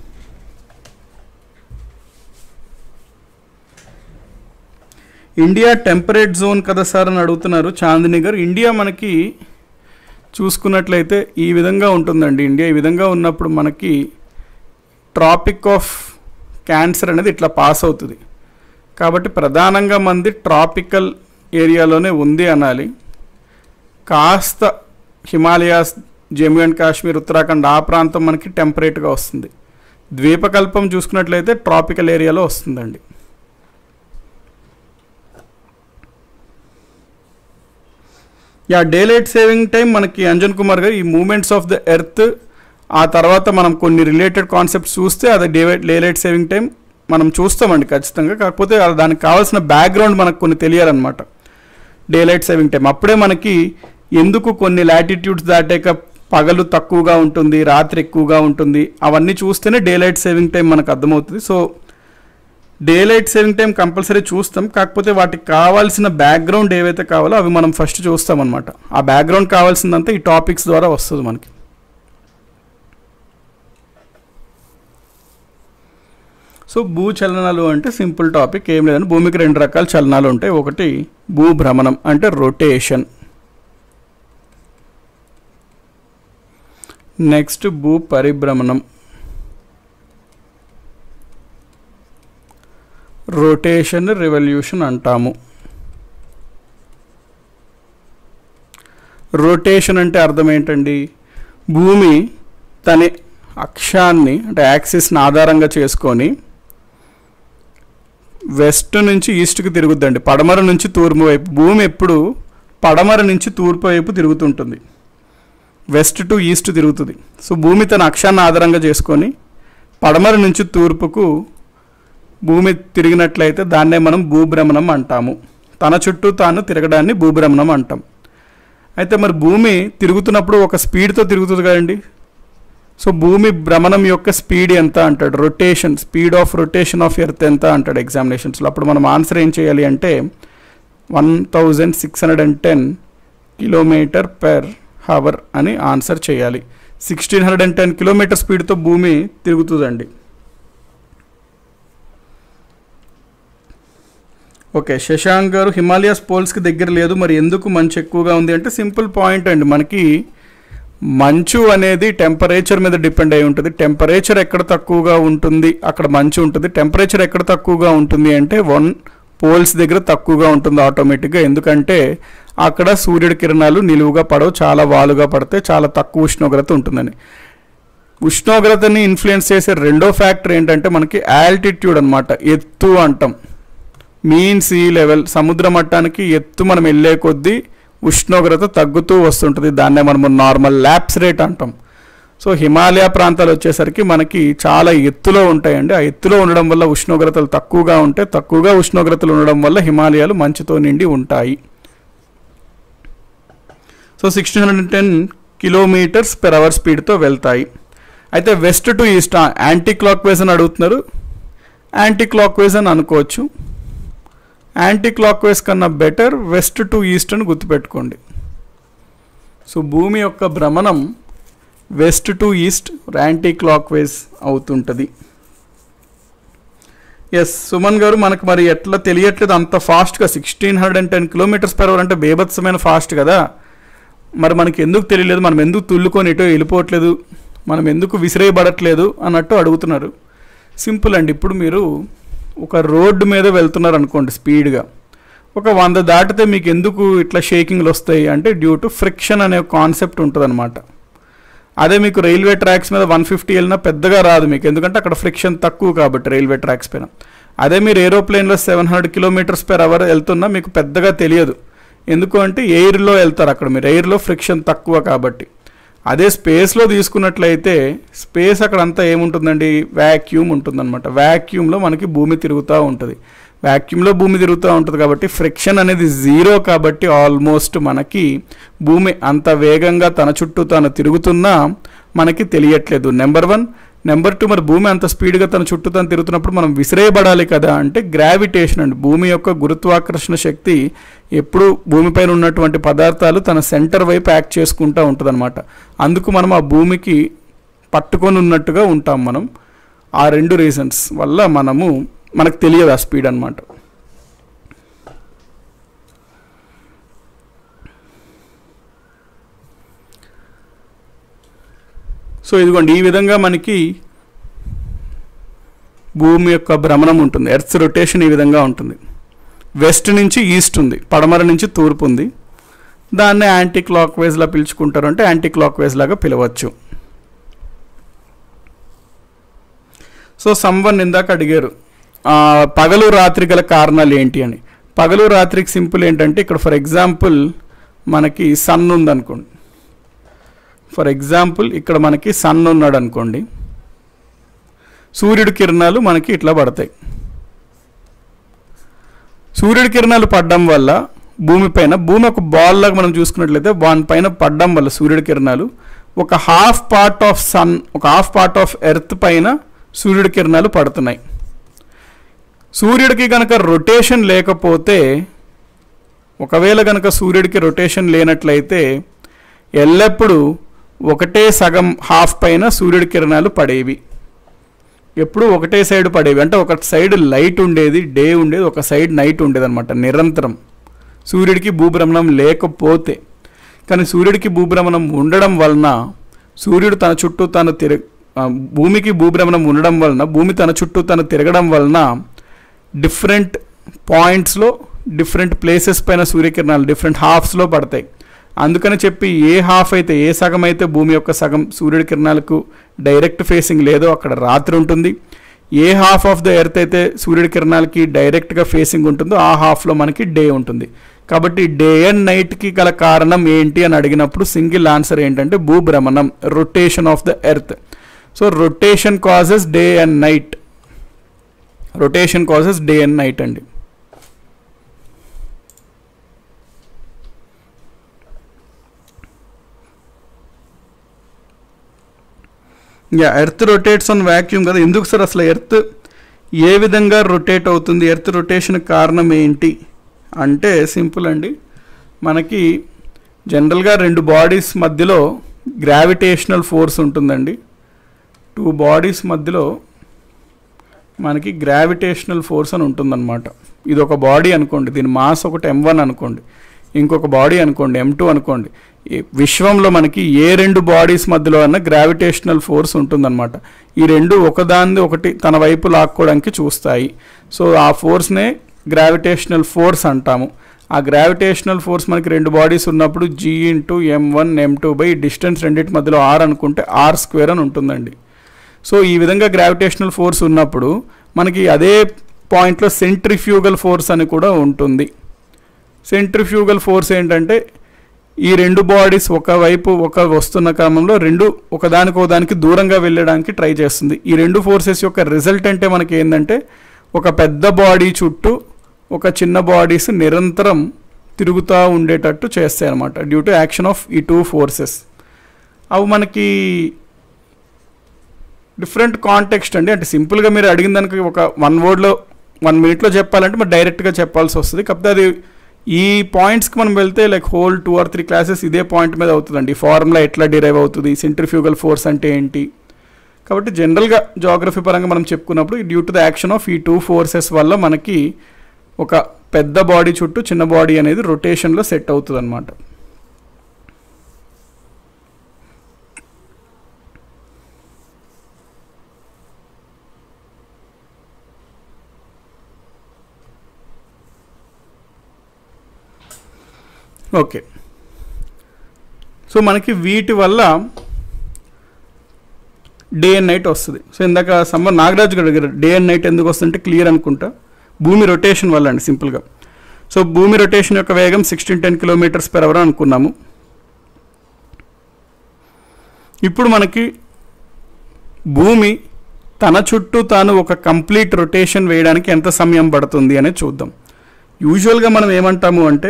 ఇండియా టెంపరేట్ జోన్ కదా సార్ అని అడుగుతున్నారు చాందిని గారు. ఇండియా మనకి చూసుకున్నట్లయితే ఈ విధంగా ఉంటుందండి. ఇండియా ఈ విధంగా ఉన్నప్పుడు మనకి ట్రాపిక్ ఆఫ్ క్యాన్సర్ అనేది ఇట్లా పాస్ అవుతుంది కాబట్టి ప్రధానంగా మంది ట్రాపికల్ ఏరియాలోనే ఉంది అనాలి. కాస్త హిమాలయాస్, జమ్మూ అండ్ కాశ్మీర్, ఉత్తరాఖండ్ ఆ ప్రాంతం మనకి టెంపరేట్గా వస్తుంది. ద్వీపకల్పం చూసుకున్నట్లయితే ట్రాపికల్ ఏరియాలో వస్తుందండి. Yeah daylight saving time మనకి అంజన్ కుమార్ గారు ఈ మూమెంట్స్ ఆఫ్ ద ఎర్త్, ఆ తర్వాత మనం కొన్ని రిలేటెడ్ కాన్సెప్ట్స్ చూస్తే అది day daylight saving time మనం చూస్తామండి ఖచ్చితంగా. కాకపోతే దానికి కావాల్సిన బ్యాక్గ్రౌండ్ మనకు కొన్ని తెలియాలన్నమాట. డే లైట్ సేవింగ్ టైం అప్పుడే మనకి ఎందుకు కొన్ని లాటిట్యూడ్స్ దాటాక పగలు తక్కువగా ఉంటుంది, రాత్రి ఎక్కువగా ఉంటుంది, అవన్నీ చూస్తేనే డే లైట్ సేవింగ్ టైం మనకు అర్థమవుతుంది. So daylight saving time compulsory చూస్తాం. కాకపోతే వాటికి కావాల్సిన బ్యాక్గ్రౌండ్ ఏవైతే కావాలో అవి మనం ఫస్ట్ చూస్తాం అనమాట. ఆ బ్యాక్గ్రౌండ్ కావాల్సిందంతా ఈ టాపిక్స్ ద్వారా వస్తుంది మనకి. సో భూచలనాలు అంటే సింపుల్ టాపిక్, ఏం లేదండి. భూమికి రెండు రకాల చలనాలు ఉంటాయి. ఒకటి భూభ్రమణం అంటే రొటేషన్, నెక్స్ట్ భూ పరిభ్రమణం. రొటేషన్ రివల్యూషన్ అంటాము. రొటేషన్ అంటే అర్థం ఏంటండి? భూమి తన అక్షాన్ని అంటే యాక్సిస్ని ఆధారంగా చేసుకొని వెస్ట్ నుంచి ఈస్ట్కి తిరుగుద్దండి, పడమర నుంచి తూర్పు వైపు. భూమి ఎప్పుడు పడమర నుంచి తూర్పు వైపు తిరుగుతుంటుంది, వెస్ట్ టు ఈస్ట్ తిరుగుతుంది. సో భూమి తన అక్షాన్ని ఆధారంగా చేసుకొని పడమర నుంచి తూర్పుకు భూమి తిరిగినట్లయితే దాన్నే మనం భూభ్రమణం అంటాము. తన చుట్టూ తాను తిరగడాన్ని భూభ్రమణం అంటాం. అయితే మరి భూమి తిరుగుతున్నప్పుడు ఒక స్పీడ్తో తిరుగుతుంది కదండి. సో భూమి భ్రమణం యొక్క స్పీడ్ ఎంత అంటాడు? Rotation, speed of rotation of earth ఎంత అంటాడు ఎగ్జామినేషన్స్లో. అప్పుడు మనం ఆన్సర్ ఏం చేయాలి అంటే one thousand six hundred and ten kilometer per hour అని ఆన్సర్ చేయాలి. Sixteen hundred and ten kilometer స్పీడ్తో భూమి తిరుగుతుందండి. ఓకే, శశాంక్ గారు హిమాలయాస్ పోల్స్కి దగ్గర లేదు, మరి ఎందుకు మంచు ఎక్కువగా ఉంది అంటే సింపుల్ పాయింట్ అండి. మనకి మంచు అనేది టెంపరేచర్ మీద డిపెండ్ అయి ఉంటుంది. టెంపరేచర్ ఎక్కడ తక్కువగా ఉంటుంది అక్కడ మంచు ఉంటుంది. టెంపరేచర్ ఎక్కడ తక్కువగా ఉంటుంది అంటే వన్ పోల్స్ దగ్గర తక్కువగా ఉంటుంది ఆటోమేటిక్గా. ఎందుకంటే అక్కడ సూర్యుడి కిరణాలు నిలువుగా పడవు, చాలా వాలుగా పడితే చాలా తక్కువ ఉష్ణోగ్రత ఉంటుందని. ఉష్ణోగ్రతని ఇన్ఫ్లుయెన్స్ చేసే రెండో ఫ్యాక్టర్ ఏంటంటే మనకి ఆల్టిట్యూడ్ అనమాట, ఎత్తు అంటాం. మీన్ సీ లెవెల్, సముద్ర మట్టానికి ఎత్తు మనం వెళ్ళే కొద్దీ ఉష్ణోగ్రత తగ్గుతూ వస్తుంటుంది. దాన్నే మనం నార్మల్ ల్యాప్స్ రేట్ అంటాం. సో హిమాలయ ప్రాంతాలు వచ్చేసరికి మనకి చాలా ఎత్తులో ఉంటాయండి. ఆ ఎత్తులో ఉండడం వల్ల ఉష్ణోగ్రతలు తక్కువగా ఉంటాయి. తక్కువగా ఉష్ణోగ్రతలు ఉండడం వల్ల హిమాలయాలు మంచుతో నిండి ఉంటాయి. So sixteen hundred and ten kilometers per hour స్పీడ్తో వెళ్తాయి. అయితే west to east anticlockwise అని అడుగుతున్నారు. యాంటీ క్లాక్ వైజ్ అని అనుకోవచ్చు. యాంటీ క్లాక్ వైజ్ కన్నా బెటర్ వెస్ట్ టు ఈస్ట్ అని గుర్తుపెట్టుకోండి. సో భూమి యొక్క భ్రమణం west to east anticlockwise అవుతుంటుంది. ఎస్ సుమన్ గారు, మనకు మరి ఎట్లా తెలియట్లేదు అంత ఫాస్ట్గా sixteen hundred and ten kilometers per hour అంటే బేభత్సమైన ఫాస్ట్ కదా. మరి మనకి ఎందుకు తెలియలేదు, మనం ఎందుకు తుల్లుకొని ఎటో వెళ్ళిపోవట్లేదు, మనం ఎందుకు విసిరేయబడట్లేదు అన్నట్టు అడుగుతున్నారు. సింపుల్ అండి. ఇప్పుడు మీరు ఒక రోడ్డు మీద వెళ్తున్నారు అనుకోండి స్పీడ్గా, ఒక వంద దాటితే మీకు ఎందుకు ఇట్లా షేకింగ్లు వస్తాయి అంటే డ్యూ టు ఫ్రిక్షన్ అనే కాన్సెప్ట్ ఉంటుంది అనమాట. అదే మీకు రైల్వే ట్రాక్స్ మీద వన్ ఫిఫ్టీ వెళ్ళినా పెద్దగా రాదు మీకు, ఎందుకంటే అక్కడ ఫ్రిక్షన్ తక్కువ కాబట్టి రైల్వే ట్రాక్స్ పైన. అదే మీరు ఏరోప్లేన్లో seven hundred kilometers per hour వెళ్తున్నా మీకు పెద్దగా తెలియదు, ఎందుకు అంటే ఎయిర్లో వెళ్తారు అక్కడ మీరు, ఎయిర్లో ఫ్రిక్షన్ తక్కువ కాబట్టి. అదే స్పేస్లో తీసుకున్నట్లయితే స్పేస్ అక్కడ అంతా ఏముంటుందండి, వ్యాక్యూమ్ ఉంటుందన్నమాట. వ్యాక్యూమ్లో మనకి భూమి తిరుగుతూ ఉంటుంది. వ్యాక్యూమ్లో భూమి తిరుగుతూ ఉంటుంది కాబట్టి ఫ్రిక్షన్ అనేది జీరో. కాబట్టి ఆల్మోస్ట్ మనకి భూమి అంత వేగంగా తన చుట్టూ తాను తిరుగుతున్నా మనకి తెలియట్లేదు, నెంబర్ వన్. నెంబర్ టూ, మరి భూమి అంత స్పీడ్గా తన చుట్టూ తను తిరుగుతున్నప్పుడు మనం విసిరేయబడాలి కదా అంటే గ్రావిటేషన్ అండి. భూమి యొక్క గురుత్వాకర్షణ శక్తి ఎప్పుడు భూమిపైన ఉన్నటువంటి పదార్థాలు తన సెంటర్ వైపు యాక్ట్ చేసుకుంటూ ఉంటుంది అనమాట. అందుకు మనం ఆ భూమికి పట్టుకొని ఉన్నట్టుగా ఉంటాం మనం. ఆ రెండు రీజన్స్ వల్ల మనము మనకు తెలియదు ఆ స్పీడ్ అనమాట. సో ఇదిగోండి, ఈ విధంగా మనకి భూమి యొక్క భ్రమణం ఉంటుంది. ఎర్త్ రొటేషన్ ఈ విధంగా ఉంటుంది. వెస్ట్ నుంచి ఈస్ట్ ఉంది, పడమర నుంచి తూర్పు ఉంది. దాన్ని యాంటీ క్లాక్ వైజ్లా పిలుచుకుంటారు, అంటే యాంటీ క్లాక్ వైజ్ లాగా పిలవచ్చు. సో సమ్వన్ ఇందాక అడిగారు పగలు రాత్రి గల కారణాలు ఏంటి అని. పగలు రాత్రికి సింపుల్ ఏంటంటే ఇక్కడ ఫర్ ఎగ్జాంపుల్ మనకి సన్ ఉందనుకోండి, ఫర్ ఎగ్జాంపుల్ ఇక్కడ మనకి సన్ ఉన్నాడు అనుకోండి. సూర్యుడి కిరణాలు మనకి ఇట్లా పడతాయి. సూర్యుడి కిరణాలు పడడం వల్ల భూమిపైన, భూమి ఒక బాల్ లాగా మనం చూసుకున్నట్లయితే దానిపైన పడడం వల్ల సూర్యుడి కిరణాలు ఒక హాఫ్ పార్ట్ ఆఫ్ సన్, ఒక హాఫ్ పార్ట్ ఆఫ్ ఎర్త్ పైన సూర్యుడి కిరణాలు పడుతున్నాయి. సూర్యుడికి కనుక రొటేషన్ లేకపోతే, ఒకవేళ కనుక సూర్యుడికి రొటేషన్ లేనట్లయితే ఎల్లప్పుడూ ఒకటే సగం హాఫ్ పైన సూర్యుడి కిరణాలు పడేవి. ఎప్పుడు ఒకటే సైడ్ పడేవి, అంటే ఒక సైడ్ లైట్ ఉండేది, డే ఉండేది, ఒక సైడ్ నైట్ ఉండేది అనమాట నిరంతరం సూర్యుడికి భూభ్రమణం లేకపోతే. కానీ సూర్యుడికి భూభ్రమణం ఉండడం వలన, సూర్యుడు తన చుట్టూ తను తిరగ భూమికి భూభ్రమణం ఉండడం వలన, భూమి తన చుట్టూ తను తిరగడం వలన డిఫరెంట్ పాయింట్స్లో డిఫరెంట్ ప్లేసెస్ పైన సూర్యకిరణాలు డిఫరెంట్ హాఫ్స్లో పడతాయి. అందుకని చెప్పి ఏ హాఫ్ అయితే, ఏ సగం అయితే భూమి యొక్క సగం సూర్యుడి కిరణాలకు డైరెక్ట్ ఫేసింగ్ లేదో అక్కడ రాత్రి ఉంటుంది. A half of the earth అయితే సూర్యుడి కిరణాలకి డైరెక్ట్గా ఫేసింగ్ ఉంటుందో ఆ హాఫ్లో మనకి డే ఉంటుంది. కాబట్టి డే అండ్ నైట్కి గల కారణం ఏంటి అని అడిగినప్పుడు సింగిల్ ఆన్సర్ ఏంటంటే భూభ్రమణం, rotation of the earth. So rotation causes day and night, rotation causes day and night అండి. Yeah, earth rotates on vacuum కదా. ఎందుకు సార్ అసలు ఎర్త్ ఏ విధంగా రొటేట్ అవుతుంది, ఎర్త్ రొటేషన్ కారణం ఏంటి అంటే సింపుల్ అండి. మనకి జనరల్గా రెండు బాడీస్ మధ్యలో గ్రావిటేషనల్ ఫోర్స్ ఉంటుందండి. టూ బాడీస్ మధ్యలో మనకి గ్రావిటేషనల్ ఫోర్స్ అని ఉంటుందన్నమాట. ఇది ఒక బాడీ అనుకోండి, దీని మాస్ ఒకటి ఎం వన్ అనుకోండి, ఇంకొక బాడీ అనుకోండి ఎం టూ అనుకోండి. విశ్వంలో మనకి ఏ రెండు బాడీస్ మధ్యలో అన్న గ్రావిటేషనల్ ఫోర్స్ ఉంటుందన్నమాట. ఈ రెండు ఒకదాన్ని ఒకటి తన వైపు లాక్కోవడానికి చూస్తాయి. సో ఆ ఫోర్స్నే గ్రావిటేషనల్ ఫోర్స్ అంటాము. ఆ గ్రావిటేషనల్ ఫోర్స్ మనకి రెండు బాడీస్ ఉన్నప్పుడు G into M one M two by distance రెండింటి మధ్యలో ఆర్ అనుకుంటే ఆర్ స్క్వేర్ అని ఉంటుందండి. సో ఈ విధంగా గ్రావిటేషనల్ ఫోర్స్ ఉన్నప్పుడు మనకి అదే పాయింట్లో సెంట్రిఫ్యూగల్ ఫోర్స్ అని కూడా ఉంటుంది. సెంట్రిఫ్యూగల్ ఫోర్స్ ఏంటంటే ఈ రెండు బాడీస్ ఒకవైపు ఒక వస్తున్న క్రమంలో రెండు ఒకదానికోదానికి దూరంగా వెళ్ళడానికి ట్రై చేస్తుంది. ఈ రెండు ఫోర్సెస్ యొక్క రిజల్ట్ అంటే మనకి ఏంటంటే ఒక పెద్ద బాడీ చుట్టూ ఒక చిన్న బాడీస్ నిరంతరం తిరుగుతూ ఉండేటట్టు చేస్తాయి అన్నమాట, డ్యూ టు యాక్షన్ ఆఫ్ ఈ టూ ఫోర్సెస్. అవి మనకి డిఫరెంట్ కాంటెక్స్ట్ అండి. అంటే సింపుల్గా మీరు అడిగిన దానికి ఒక వన్ వర్డ్లో వన్ మినిట్లో చెప్పాలంటే మరి డైరెక్ట్గా చెప్పాల్సి వస్తుంది. కాకపోతే అది ఈ పాయింట్స్కి మనం వెళ్తే like whole two or three classes ఇదే పాయింట్ మీద అవుతుందండి. ఫార్ములా ఎట్లా డిరైవ్ అవుతుంది, సెంట్రిఫ్యూగల్ ఫోర్స్ అంటే ఏంటి. కాబట్టి జనరల్గా జాగ్రఫీ పరంగా మనం చెప్పుకున్నప్పుడు due to the action of ఈ టూ ఫోర్సెస్ వల్ల మనకి ఒక పెద్ద బాడీ చుట్టూ చిన్న బాడీ అనేది రొటేషన్లో సెట్ అవుతుంది అన్నమాట. ఓకే, సో మనకి వీటి వల్ల డే అండ్ నైట్ వస్తుంది. సో ఇందాక సమ్మర్ నాగరాజు గారు అడిగారు డే అండ్ నైట్ ఎందుకు వస్తుందంటే క్లియర్ అనుకుంటా భూమి రొటేషన్ వల్ల అండి సింపుల్గా. సో భూమి రొటేషన్ యొక్క వేగం sixteen ten kilometers per hour అనుకున్నాము. ఇప్పుడు మనకి భూమి తన చుట్టూ తాను ఒక కంప్లీట్ రొటేషన్ వేయడానికి ఎంత సమయం పడుతుంది అనేది చూద్దాం. యూజువల్గా మనం ఏమంటాము అంటే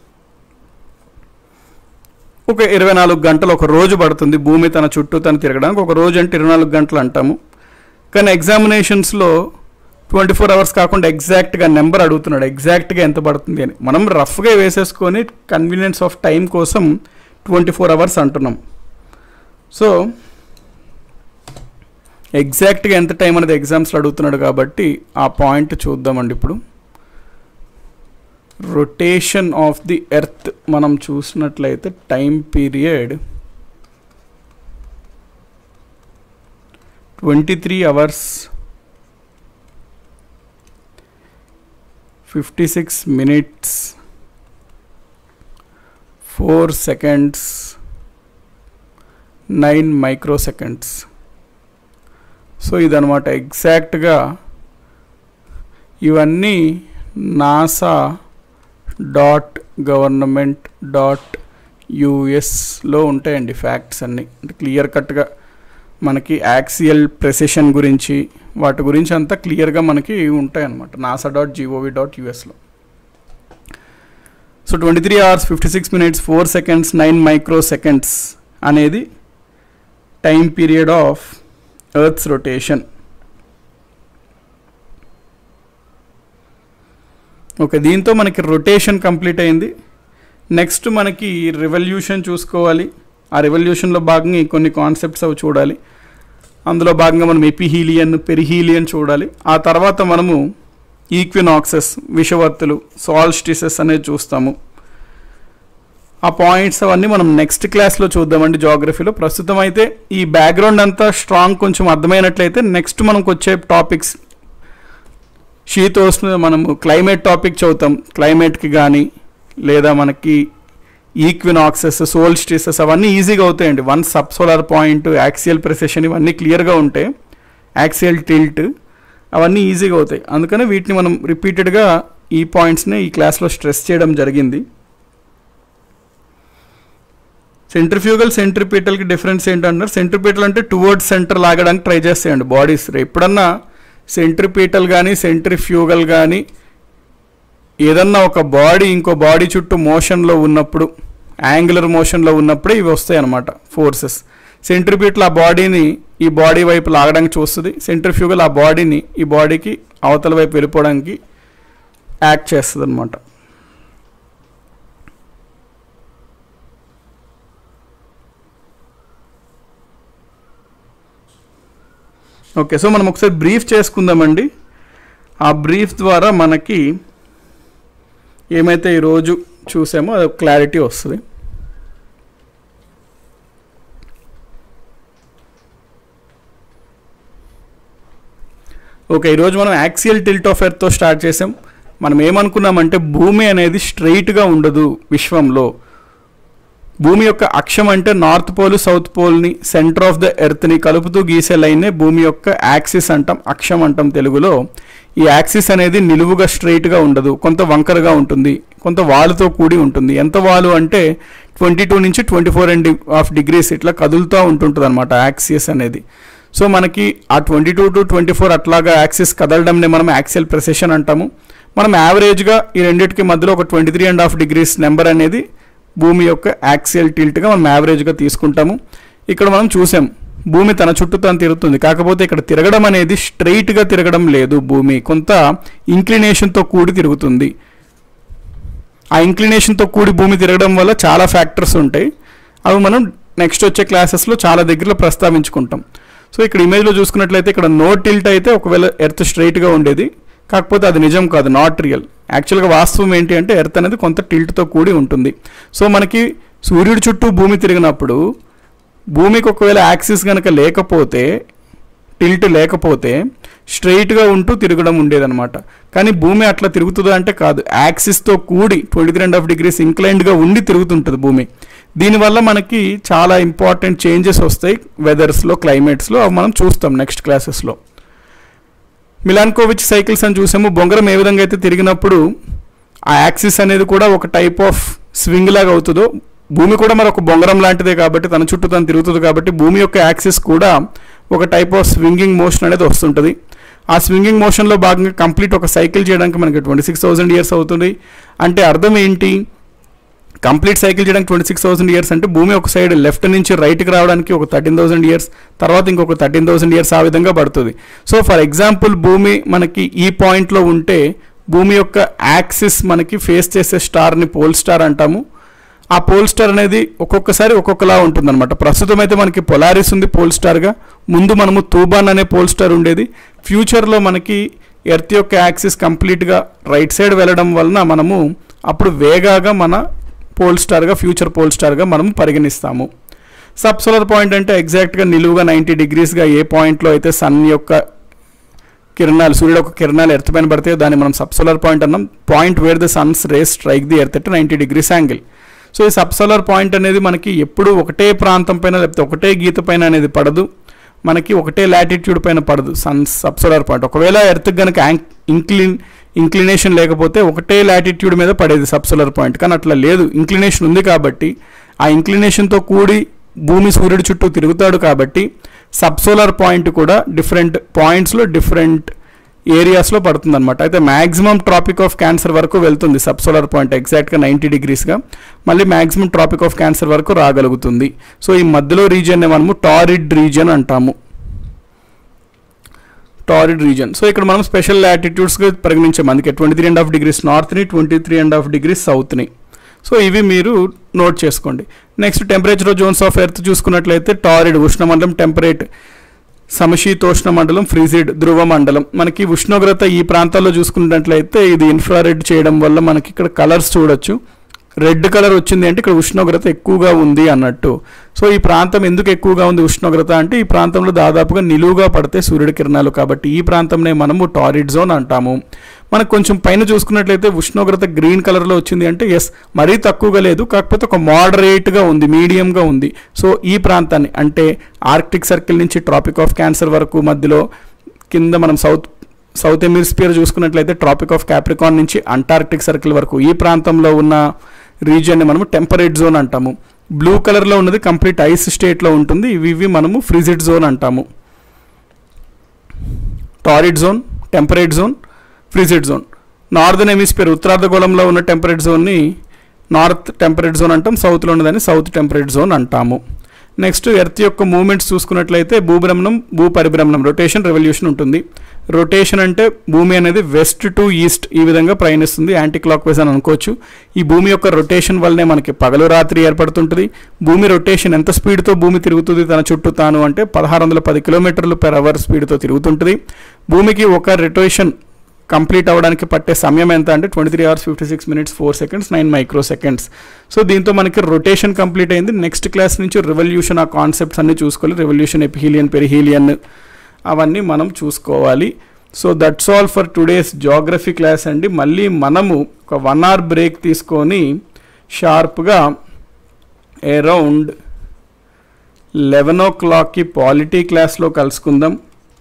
ఒక ఇరవై నాలుగు గంటలు ఒక రోజు పడుతుంది భూమి తన చుట్టూ తను తిరగడానికి. ఒక రోజు అంటే ఇరవై నాలుగు గంటలు అంటాము. కానీ ఎగ్జామినేషన్స్లో ట్వంటీ ఫోర్ అవర్స్ కాకుండా ఎగ్జాక్ట్గా నెంబర్ అడుగుతున్నాడు, ఎగ్జాక్ట్గా ఎంత పడుతుంది అని. మనం రఫ్గా వేసేసుకొని కన్వీనియన్స్ ఆఫ్ టైం కోసం ట్వంటీ ఫోర్ అవర్స్ అంటున్నాం. సో ఎగ్జాక్ట్గా ఎంత టైం అనేది ఎగ్జామ్స్లో అడుగుతున్నాడు కాబట్టి ఆ పాయింట్ చూద్దామండి. ఇప్పుడు రొటేషన్ ఆఫ్ ది ఎర్త్ మనం చూసినట్లయితే time period twenty three hours fifty six minutes four seconds nine microseconds. So ఇదనమాట ఎగ్జాక్ట్గా ఇవన్నీ నాసా డాట్ గవర్నమెంట్ డాట్ యూఎస్లో ఉంటాయండి ఫ్యాక్ట్స్ అన్నీ. అంటే క్లియర్ కట్గా మనకి యాక్సియల్ ప్రెసిషన్ గురించి వాటి గురించి అంతా క్లియర్గా మనకి ఉంటాయి అన్నమాట నాసా డాట్ జీఓవి డాట్ యూఎస్లో. So twenty three hours fifty six minutes four seconds nine microseconds అనేది time period of earth's rotation. Okay, దీంతో మనకి రొటేషన్ కంప్లీట్ అయింది. నెక్స్ట్ మనకి రెవల్యూషన్ చూసుకోవాలి. ఆ రెవల్యూషన్లో భాగంగా కొన్ని కాన్సెప్ట్స్ అవి చూడాలి. అందులో భాగంగా మనం ఎపిహీలియన్ పెరిహీలియన్ చూడాలి. ఆ తర్వాత మనము ఈక్వినాక్సెస్ విషువత్తులు సాల్స్టిసెస్ అనేది చూస్తాము. ఆ పాయింట్స్ అవన్నీ మనం నెక్స్ట్ క్లాస్లో చూద్దామండి జాగ్రఫీలో. ప్రస్తుతం అయితే ఈ బ్యాక్గ్రౌండ్ అంతా స్ట్రాంగ్ కొంచెం అర్థమైనట్లయితే నెక్స్ట్ మనకు వచ్చే టాపిక్స్ శీతోష్ణ మనము క్లైమేట్ టాపిక్ చదువుతాం. క్లైమేట్కి కానీ లేదా మనకి ఈక్వినాక్సెస్ సోల్స్టిసెస్ అవన్నీ ఈజీగా అవుతాయండి. One subsolar point axial precession ఇవన్నీ క్లియర్గా ఉంటాయి. యాక్సియల్ టిల్ట్ అవన్నీ ఈజీగా అవుతాయి. అందుకని వీటిని మనం రిపీటెడ్గా ఈ పాయింట్స్ని ఈ క్లాస్లో స్ట్రెస్ చేయడం జరిగింది. సెంట్రిఫ్యూగల్ సెంట్రిపీటల్కి డిఫరెన్స్ ఏంటంటారు? సెంట్రిపీటల్ అంటే టువర్డ్స్ సెంటర్ లాగడానికి ట్రై చేస్తాయండి బాడీస్. ఎప్పుడన్నా సెంట్రిపీటల్ కానీ సెంట్రిఫ్యూగల్ కానీ ఏదన్నా ఒక బాడీ ఇంకో బాడీ చుట్టూ మోషన్లో ఉన్నప్పుడు యాంగులర్ మోషన్లో ఉన్నప్పుడే ఇవి వస్తాయి అన్నమాట ఫోర్సెస్. సెంట్రిపీటల్ ఆ బాడీని ఈ బాడీ వైపు లాగడానికి చూస్తుంది. సెంట్రిఫ్యూగల్ ఆ బాడీని ఈ బాడీకి అవతల వైపు వెళ్ళిపోవడానికి యాక్ట్ చేస్తుంది అన్నమాట. ఓకే, సో మనం ఒకసారి బ్రీఫ్ చేసుకుందామండి. ఆ బ్రీఫ్ ద్వారా మనకి ఏమైతే ఈరోజు చూసామో అది క్లారిటీ వస్తుంది. ఓకే, ఈరోజు మనం యాక్సియల్ టిల్ట్ ఆఫ్ ఎర్త్తో స్టార్ట్ చేసాం. మనం ఏమనుకున్నామంటే భూమి అనేది స్ట్రైట్గా ఉండదు విశ్వంలో. భూమి యొక్క అక్షం అంటే నార్త్ పోల్ సౌత్ పోల్ని సెంటర్ ఆఫ్ ద ఎర్త్ని కలుపుతూ గీసే లైన్నే భూమి యొక్క యాక్సిస్ అంటాం, అక్షం అంటాం తెలుగులో. ఈ యాక్సిస్ అనేది నిలువుగా స్ట్రైట్గా ఉండదు, కొంత వంకరగా ఉంటుంది, కొంత వాలుతో కూడి ఉంటుంది. ఎంత వాలు అంటే ట్వంటీ టూ నుంచి twenty four and half degrees ఇట్లా కదులుతూ ఉంటుంటుంది అనమాట యాక్సిస్ అనేది. సో మనకి ఆ twenty two to twenty four అట్లాగా యాక్సిస్ కదలడంని మనం యాక్సియల్ ప్రెసిషన్ అంటాము. మనం యావరేజ్గా ఈ రెండింటికి మధ్యలో ఒక twenty three and half degrees number అనేది భూమి యొక్క యాక్సియల్ టిల్ట్గా మనం యావరేజ్గా తీసుకుంటాము. ఇక్కడ మనం చూసాం భూమి తన చుట్టూ తను తిరుగుతుంది. కాకపోతే ఇక్కడ తిరగడం అనేది స్ట్రైట్గా తిరగడం లేదు. భూమి కొంత ఇంక్లినేషన్తో కూడి తిరుగుతుంది. ఆ ఇంక్లినేషన్తో కూడి భూమి తిరగడం వల్ల చాలా ఫ్యాక్టర్స్ ఉంటాయి. అవి మనం నెక్స్ట్ వచ్చే క్లాసెస్లో చాలా దగ్గరలో ప్రస్తావించుకుంటాం. సో ఇక్కడ ఇమేజ్లో చూసుకున్నట్లయితే ఇక్కడ నో టిల్ట్ అయితే ఒకవేళ ఎర్త్ స్ట్రైట్గా ఉండేది. కాకపోతే అది నిజం కాదు, నాట్ రియల్. యాక్చువల్గా వాస్తవం ఏంటి అంటే ఎర్త్ అనేది కొంత టిల్ట్తో కూడి ఉంటుంది. సో మనకి సూర్యుడి చుట్టూ భూమి తిరిగినప్పుడు భూమికి ఒకవేళ యాక్సిస్ కనుక లేకపోతే టిల్ట్ లేకపోతే స్ట్రైట్గా ఉంటూ తిరగడం ఉండేదన్నమాట. కానీ భూమి అట్లా తిరుగుతుందా అంటే కాదు, యాక్సిస్తో కూడి twenty three and half degrees ఇంక్లైన్డ్గా ఉండి తిరుగుతుంటుంది భూమి. దీనివల్ల మనకి చాలా ఇంపార్టెంట్ చేంజెస్ వస్తాయి వెదర్స్లో, క్లైమేట్స్లో. అవి మనం చూస్తాం నెక్స్ట్ క్లాసెస్లో. మిలాన్కోవిచ్ సైకిల్స్ అని చూసాము. బొంగరం ఏ విధంగా అయితే తిరిగినప్పుడు ఆ యాక్సిస్ అనేది కూడా ఒక టైప్ ఆఫ్ స్వింగ్ లాగా అవుతుందో భూమి కూడా మరి ఒక బొంగరం లాంటిదే కాబట్టి తన చుట్టూ తను తిరుగుతుంది కాబట్టి భూమి యొక్క యాక్సిస్ కూడా ఒక టైప్ ఆఫ్ స్వింగింగ్ మోషన్ అనేది వస్తుంటుంది. ఆ స్వింగింగ్ మోషన్లో భాగంగా కంప్లీట్ ఒక సైకిల్ చేయడానికి మనకి ట్వంటీ సిక్స్ థౌసండ్ ఇయర్స్ అవుతుంది. అంటే అర్థం ఏంటి? కంప్లీట్ సైకిల్ చేయడానికి ట్వంటీ సిక్స్ థౌసండ్ ఇయర్స్ అంటే భూమి ఒక సైడ్ లెఫ్ట్ నుంచి రైట్కి రావడానికి ఒక థర్టీన్ థౌసండ్ ఇయర్స్, తర్వాత ఇంకొక థర్టీన్ థౌసండ్ ఇయర్స్ ఆ విధంగా పడుతుంది. సో ఫర్ ఎగ్జాంపుల్ భూమి మనకి ఈ పాయింట్లో ఉంటే భూమి యొక్క యాక్సిస్ మనకి ఫేస్ చేసే స్టార్ని పోల్ స్టార్ అంటాము. ఆ పోల్ స్టార్ అనేది ఒక్కొక్కసారి ఒక్కొక్కలా ఉంటుందన్నమాట. ప్రస్తుతం అయితే మనకి పొలారిస్ ఉంది పోల్ స్టార్గా. ముందు మనము తూబాన్ అనే పోల్ స్టార్ ఉండేది. ఫ్యూచర్లో మనకి ఎర్త్ యొక్క యాక్సిస్ కంప్లీట్గా రైట్ సైడ్ వెళ్ళడం వలన మనము అప్పుడు వేగాగా మన పోల్ స్టార్గా ఫ్యూచర్ పోల్ స్టార్గా మనం పరిగణిస్తాము. సబ్ సోలార్ పాయింట్ అంటే ఎగ్జాక్ట్గా నిలువుగా నైంటీ డిగ్రీస్గా ఏ పాయింట్లో అయితే సన్ యొక్క కిరణాలు సూర్యుడు యొక్క కిరణాలు ఎర్త్ పైన పడితే దాన్ని మనం సబ్ సోలార్ పాయింట్ అన్నాం. Point where the sun's rays strike the earth at ninety degrees angle. So ఈ సబ్ సోలార్ పాయింట్ అనేది మనకి ఎప్పుడు ఒకటే ప్రాంతం పైన లేకపోతే ఒకటే గీత పైన అనేది పడదు, మనకి ఒకటే లాటిట్యూడ్ పైన పడదు సన్ సబ్ సోలార్ పాయింట్. ఒకవేళ ఎర్త్ కనుక ఇంక్లిన్ ఇంక్లినేషన్ లేకపోతే ఒకటే లాటిట్యూడ్ మీద పడేది సబ్ సోలార్ పాయింట్. కానీ అట్లా లేదు, ఇంక్లినేషన్ ఉంది కాబట్టి ఆ ఇంక్లినేషన్తో కూడి భూమి సూర్యుడి చుట్టూ తిరుగుతాడు కాబట్టి సబ్సోలార్ పాయింట్ కూడా డిఫరెంట్ పాయింట్స్లో డిఫరెంట్ ఏరియాస్లో పడుతుంది అనమాట. అయితే మ్యాక్సిమం ట్రాపిక్ ఆఫ్ క్యాన్సర్ వరకు వెళ్తుంది సబ్సోలార్ పాయింట్ ఎగ్జాక్ట్గా నైంటీ డిగ్రీస్గా, మళ్ళీ మ్యాక్సిమం ట్రాపిక్ ఆఫ్ క్యాన్సర్ వరకు రాగలుగుతుంది. సో ఈ మధ్యలో రీజియన్ని మనము టారిడ్ రీజియన్ అంటాము, టారిడ్ రీజన్. సో ఇక్కడ మనం స్పెషల్ లాటిట్యూడ్స్గా పరిగణించాము, అందుకే twenty three and half degrees నార్త్ని, twenty three and half degrees సౌత్ని. సో ఇవి మీరు నోట్ చేసుకోండి. Next temperature zones of earth చూసుకున్నట్లయితే టారిడ్ ఉష్ణమండలం, టెంపరేట్ సమశీతోష్ణ మండలం, ఫ్రీజిడ్ ధ్రువ మండలం. మనకి ఉష్ణోగ్రత ఈ ప్రాంతాల్లో చూసుకున్నట్లయితే ఇది ఇన్ఫ్రారెడ్ చేయడం వల్ల మనకి ఇక్కడ కలర్స్ చూడొచ్చు. రెడ్ కలర్ వచ్చింది అంటే ఇక్కడ ఉష్ణోగ్రత ఎక్కువగా ఉంది అన్నట్టు. సో ఈ ప్రాంతం ఎందుకు ఎక్కువగా ఉంది ఉష్ణోగ్రత అంటే ఈ ప్రాంతంలో దాదాపుగా నిలువుగా పడితే సూర్యుడి కిరణాలు, కాబట్టి ఈ ప్రాంతంనే మనము టారిడ్ జోన్ అంటాము. మనకు కొంచెం పైన చూసుకున్నట్లయితే ఉష్ణోగ్రత గ్రీన్ కలర్లో వచ్చింది అంటే ఎస్ మరీ తక్కువగా లేదు, కాకపోతే ఒక మోడరేట్గా ఉంది, మీడియంగా ఉంది. సో ఈ ప్రాంతాన్ని అంటే ఆర్క్టిక్ సర్కిల్ నుంచి ట్రాపిక్ ఆఫ్ క్యాన్సర్ వరకు మధ్యలో కింద మనం సౌత్ సౌత్ హెమిస్ఫియర్ చూసుకున్నట్లయితే ట్రాపిక్ ఆఫ్ క్యాప్రికాన్ నుంచి అంటార్క్టిక్ సర్కిల్ వరకు ఈ ప్రాంతంలో ఉన్న రీజియన్ని మనము టెంపరేట్ జోన్ అంటాము. బ్లూ కలర్లో ఉన్నది కంప్లీట్ ఐస్ స్టేట్లో ఉంటుంది, ఇవి ఇవి మనము ఫ్రిజిడ్ జోన్ అంటాము. Torrid zone, temperate zone, frigid zone. Northern hemisphere ఉత్తరార్ధగోళంలో ఉన్న టెంపరేట్ జోన్ని నార్త్ టెంపరేట్ జోన్ అంటాం, సౌత్లో ఉన్నదాన్ని సౌత్ టెంపరేట్ జోన్ అంటాము. నెక్స్ట్ ఎర్త్ యొక్క మూమెంట్స్ చూసుకున్నట్లయితే భూభ్రమణం, భూ పరిభ్రమణం, రొటేషన్, రెవల్యూషన్ ఉంటుంది. రొటేషన్ అంటే భూమి అనేది వెస్ట్ టు ఈస్ట్ ఈ విధంగా ప్రయాణిస్తుంది, యాంటీ క్లాక్ వైజ్ అని అనుకోవచ్చు. ఈ భూమి యొక్క రొటేషన్ వల్లనే మనకి పగలు రాత్రి ఏర్పడుతుంటుంది. భూమి రొటేషన్ ఎంత స్పీడ్తో భూమి తిరుగుతుంది తన చుట్టూ తాను అంటే పదహారు వందల పది కిలోమీటర్లు పెర్ అవర్ స్పీడ్తో తిరుగుతుంటుంది. భూమికి ఒక రొటేషన్ కంప్లీట్ అవ్వడానికి పట్టే సమయం ఎంత అంటే twenty three hours fifty six minutes four seconds nine microseconds. So దీంతో మనకి రొటేషన్ కంప్లీట్ అయింది. నెక్స్ట్ క్లాస్ నుంచి రెవల్యూషన్ ఆ కాన్సెప్ట్స్ అన్నీ చూసుకోవాలి. రెవల్యూషన్, ఎపిహీలియన్, పెరిహీలియన్ అవన్నీ మనం చూసుకోవాలి. So that's all for today's geography class అండి. మళ్ళీ మనము ఒక వన్ అవర్ బ్రేక్ తీసుకొని షార్ప్గా అరౌండ్ లెవెన్ ఓ క్లాక్కి పాలిటీ క్లాస్లో కలుసుకుందాం.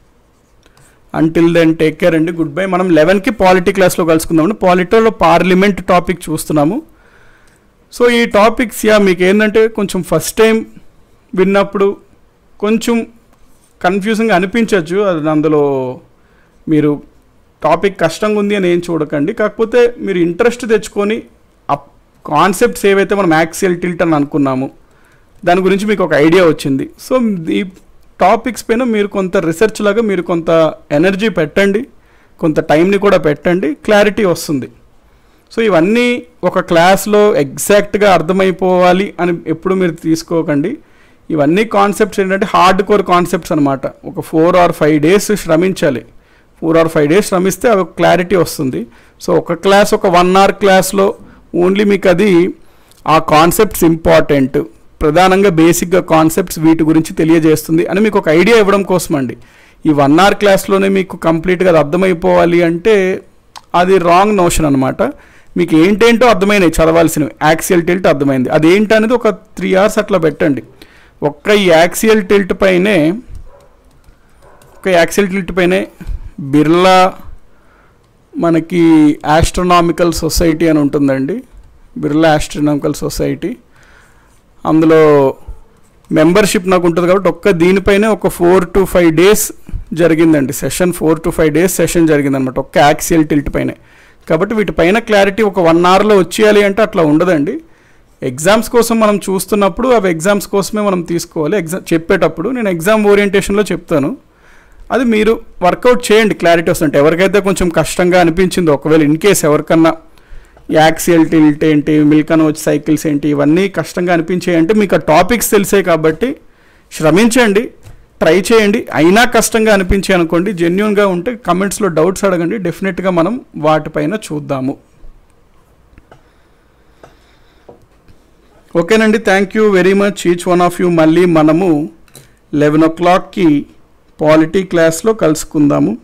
అంటిల్ దెన్ టేక్ కేర్ అండి, గుడ్ బై. మనం లెవెన్కి పాలిటీ క్లాస్లో కలుసుకుందామండి. పాలిటీలో పార్లమెంట్ టాపిక్ చూస్తున్నాము. సో ఈ టాపిక్స్ యా మీకు ఏంటంటే కొంచెం ఫస్ట్ టైం విన్నప్పుడు కొంచెం కన్ఫ్యూజింగ్గా అనిపించవచ్చు, అది అందులో మీరు టాపిక్ కష్టంగా ఉంది అని ఏం చూడకండి. కాకపోతే మీరు ఇంట్రెస్ట్ తెచ్చుకొని ఆ కాన్సెప్ట్స్ ఏవైతే మనం యాక్సియల్ టిల్ట్ అని అనుకున్నాము దాని గురించి మీకు ఒక ఐడియా వచ్చింది. సో ఈ టాపిక్స్ పైన మీరు కొంత రీసెర్చ్ లాగా మీరు కొంత ఎనర్జీ పెట్టండి, కొంత టైంని కూడా పెట్టండి, క్లారిటీ వస్తుంది. సో ఇవన్నీ ఒక క్లాస్లో ఎగ్జాక్ట్గా అర్థమైపోవాలి అని ఎప్పుడు మీరు తీసుకోకండి. ఇవన్నీ కాన్సెప్ట్స్ ఏంటంటే హార్డ్ కోర్ కాన్సెప్ట్స్ అనమాట. ఒక ఫోర్ ఆర్ ఫైవ్ డేస్ శ్రమించాలి, ఫోర్ ఆర్ ఫైవ్ డేస్ శ్రమిస్తే అవి క్లారిటీ వస్తుంది. సో ఒక క్లాస్ ఒక వన్ అవర్ క్లాస్లో ఓన్లీ మీకు అది ఆ కాన్సెప్ట్స్ ఇంపార్టెంట్, ప్రధానంగా బేసిక్గా కాన్సెప్ట్స్ వీటి గురించి తెలియజేస్తుంది అని మీకు ఒక ఐడియా ఇవ్వడం కోసం అండి. ఈ వన్ అవర్ క్లాస్లోనే మీకు కంప్లీట్గా అది అర్థమైపోవాలి అంటే అది రాంగ్ నోషన్ అనమాట. మీకు ఏంటేంటో అర్థమైనవి చదవాల్సినవి, యాక్సియల్ టిల్ట్ అర్థమైంది, అది ఏంటనేది ఒక త్రీ అవర్స్ అట్లా పెట్టండి. ఒక్క ఈ యాక్సియల్ టిల్ట్ పైనే ఒక యాక్సియల్ టిల్ట్ పైనే బిర్లా మనకి ఆస్ట్రనామికల్ సొసైటీ అని ఉంటుందండి, బిర్లా ఆస్ట్రనామికల్ సొసైటీ. అందులో మెంబర్షిప్ నాకు ఉంటుంది కాబట్టి ఒక్క దీనిపైనే ఒక ఫోర్ టు ఫైవ్ డేస్ జరిగిందండి session, four to five days session జరిగిందనమాట ఒక్క యాక్సియల్ టిల్ట్ పైనే. కాబట్టి వీటిపైన క్లారిటీ ఒక వన్ అవర్లో వచ్చేయాలి అంటే అట్లా ఉండదండి. ఎగ్జామ్స్ కోసం మనం చూస్తున్నప్పుడు అవి ఎగ్జామ్స్ కోసమే మనం తీసుకోవాలి. ఎగ్జామ్ చెప్పేటప్పుడు నేను ఎగ్జామ్ ఓరియంటేషన్లో చెప్తాను, అది మీరు వర్కౌట్ చేయండి, క్లారిటీ వస్తుంటే. ఎవరికైతే కొంచెం కష్టంగా అనిపించిందో, ఒకవేళ ఇన్ కేస్ ఎవరికన్నా యాక్సియల్ టిల్ట్ ఏంటి, మిల్కనోజ్ సైకిల్స్ ఏంటి, ఇవన్నీ కష్టంగా అనిపించాయి అంటే మీకు ఆ టాపిక్స్ తెలిసాయి కాబట్టి శ్రమించండి, ట్రై చేయండి. అయినా కష్టంగా అనిపించాయి అనుకోండి, జెన్యూన్గా ఉంటే కమెంట్స్లో డౌట్స్ అడగండి, డెఫినెట్గా మనం వాటిపైన చూద్దాము. ఓకేనండి, thank you very much each one of you. మళ్ళీ మనము లెవెన్ ఓ క్లాక్కి పాలిటీ క్లాస్లో కలుసుకుందాము.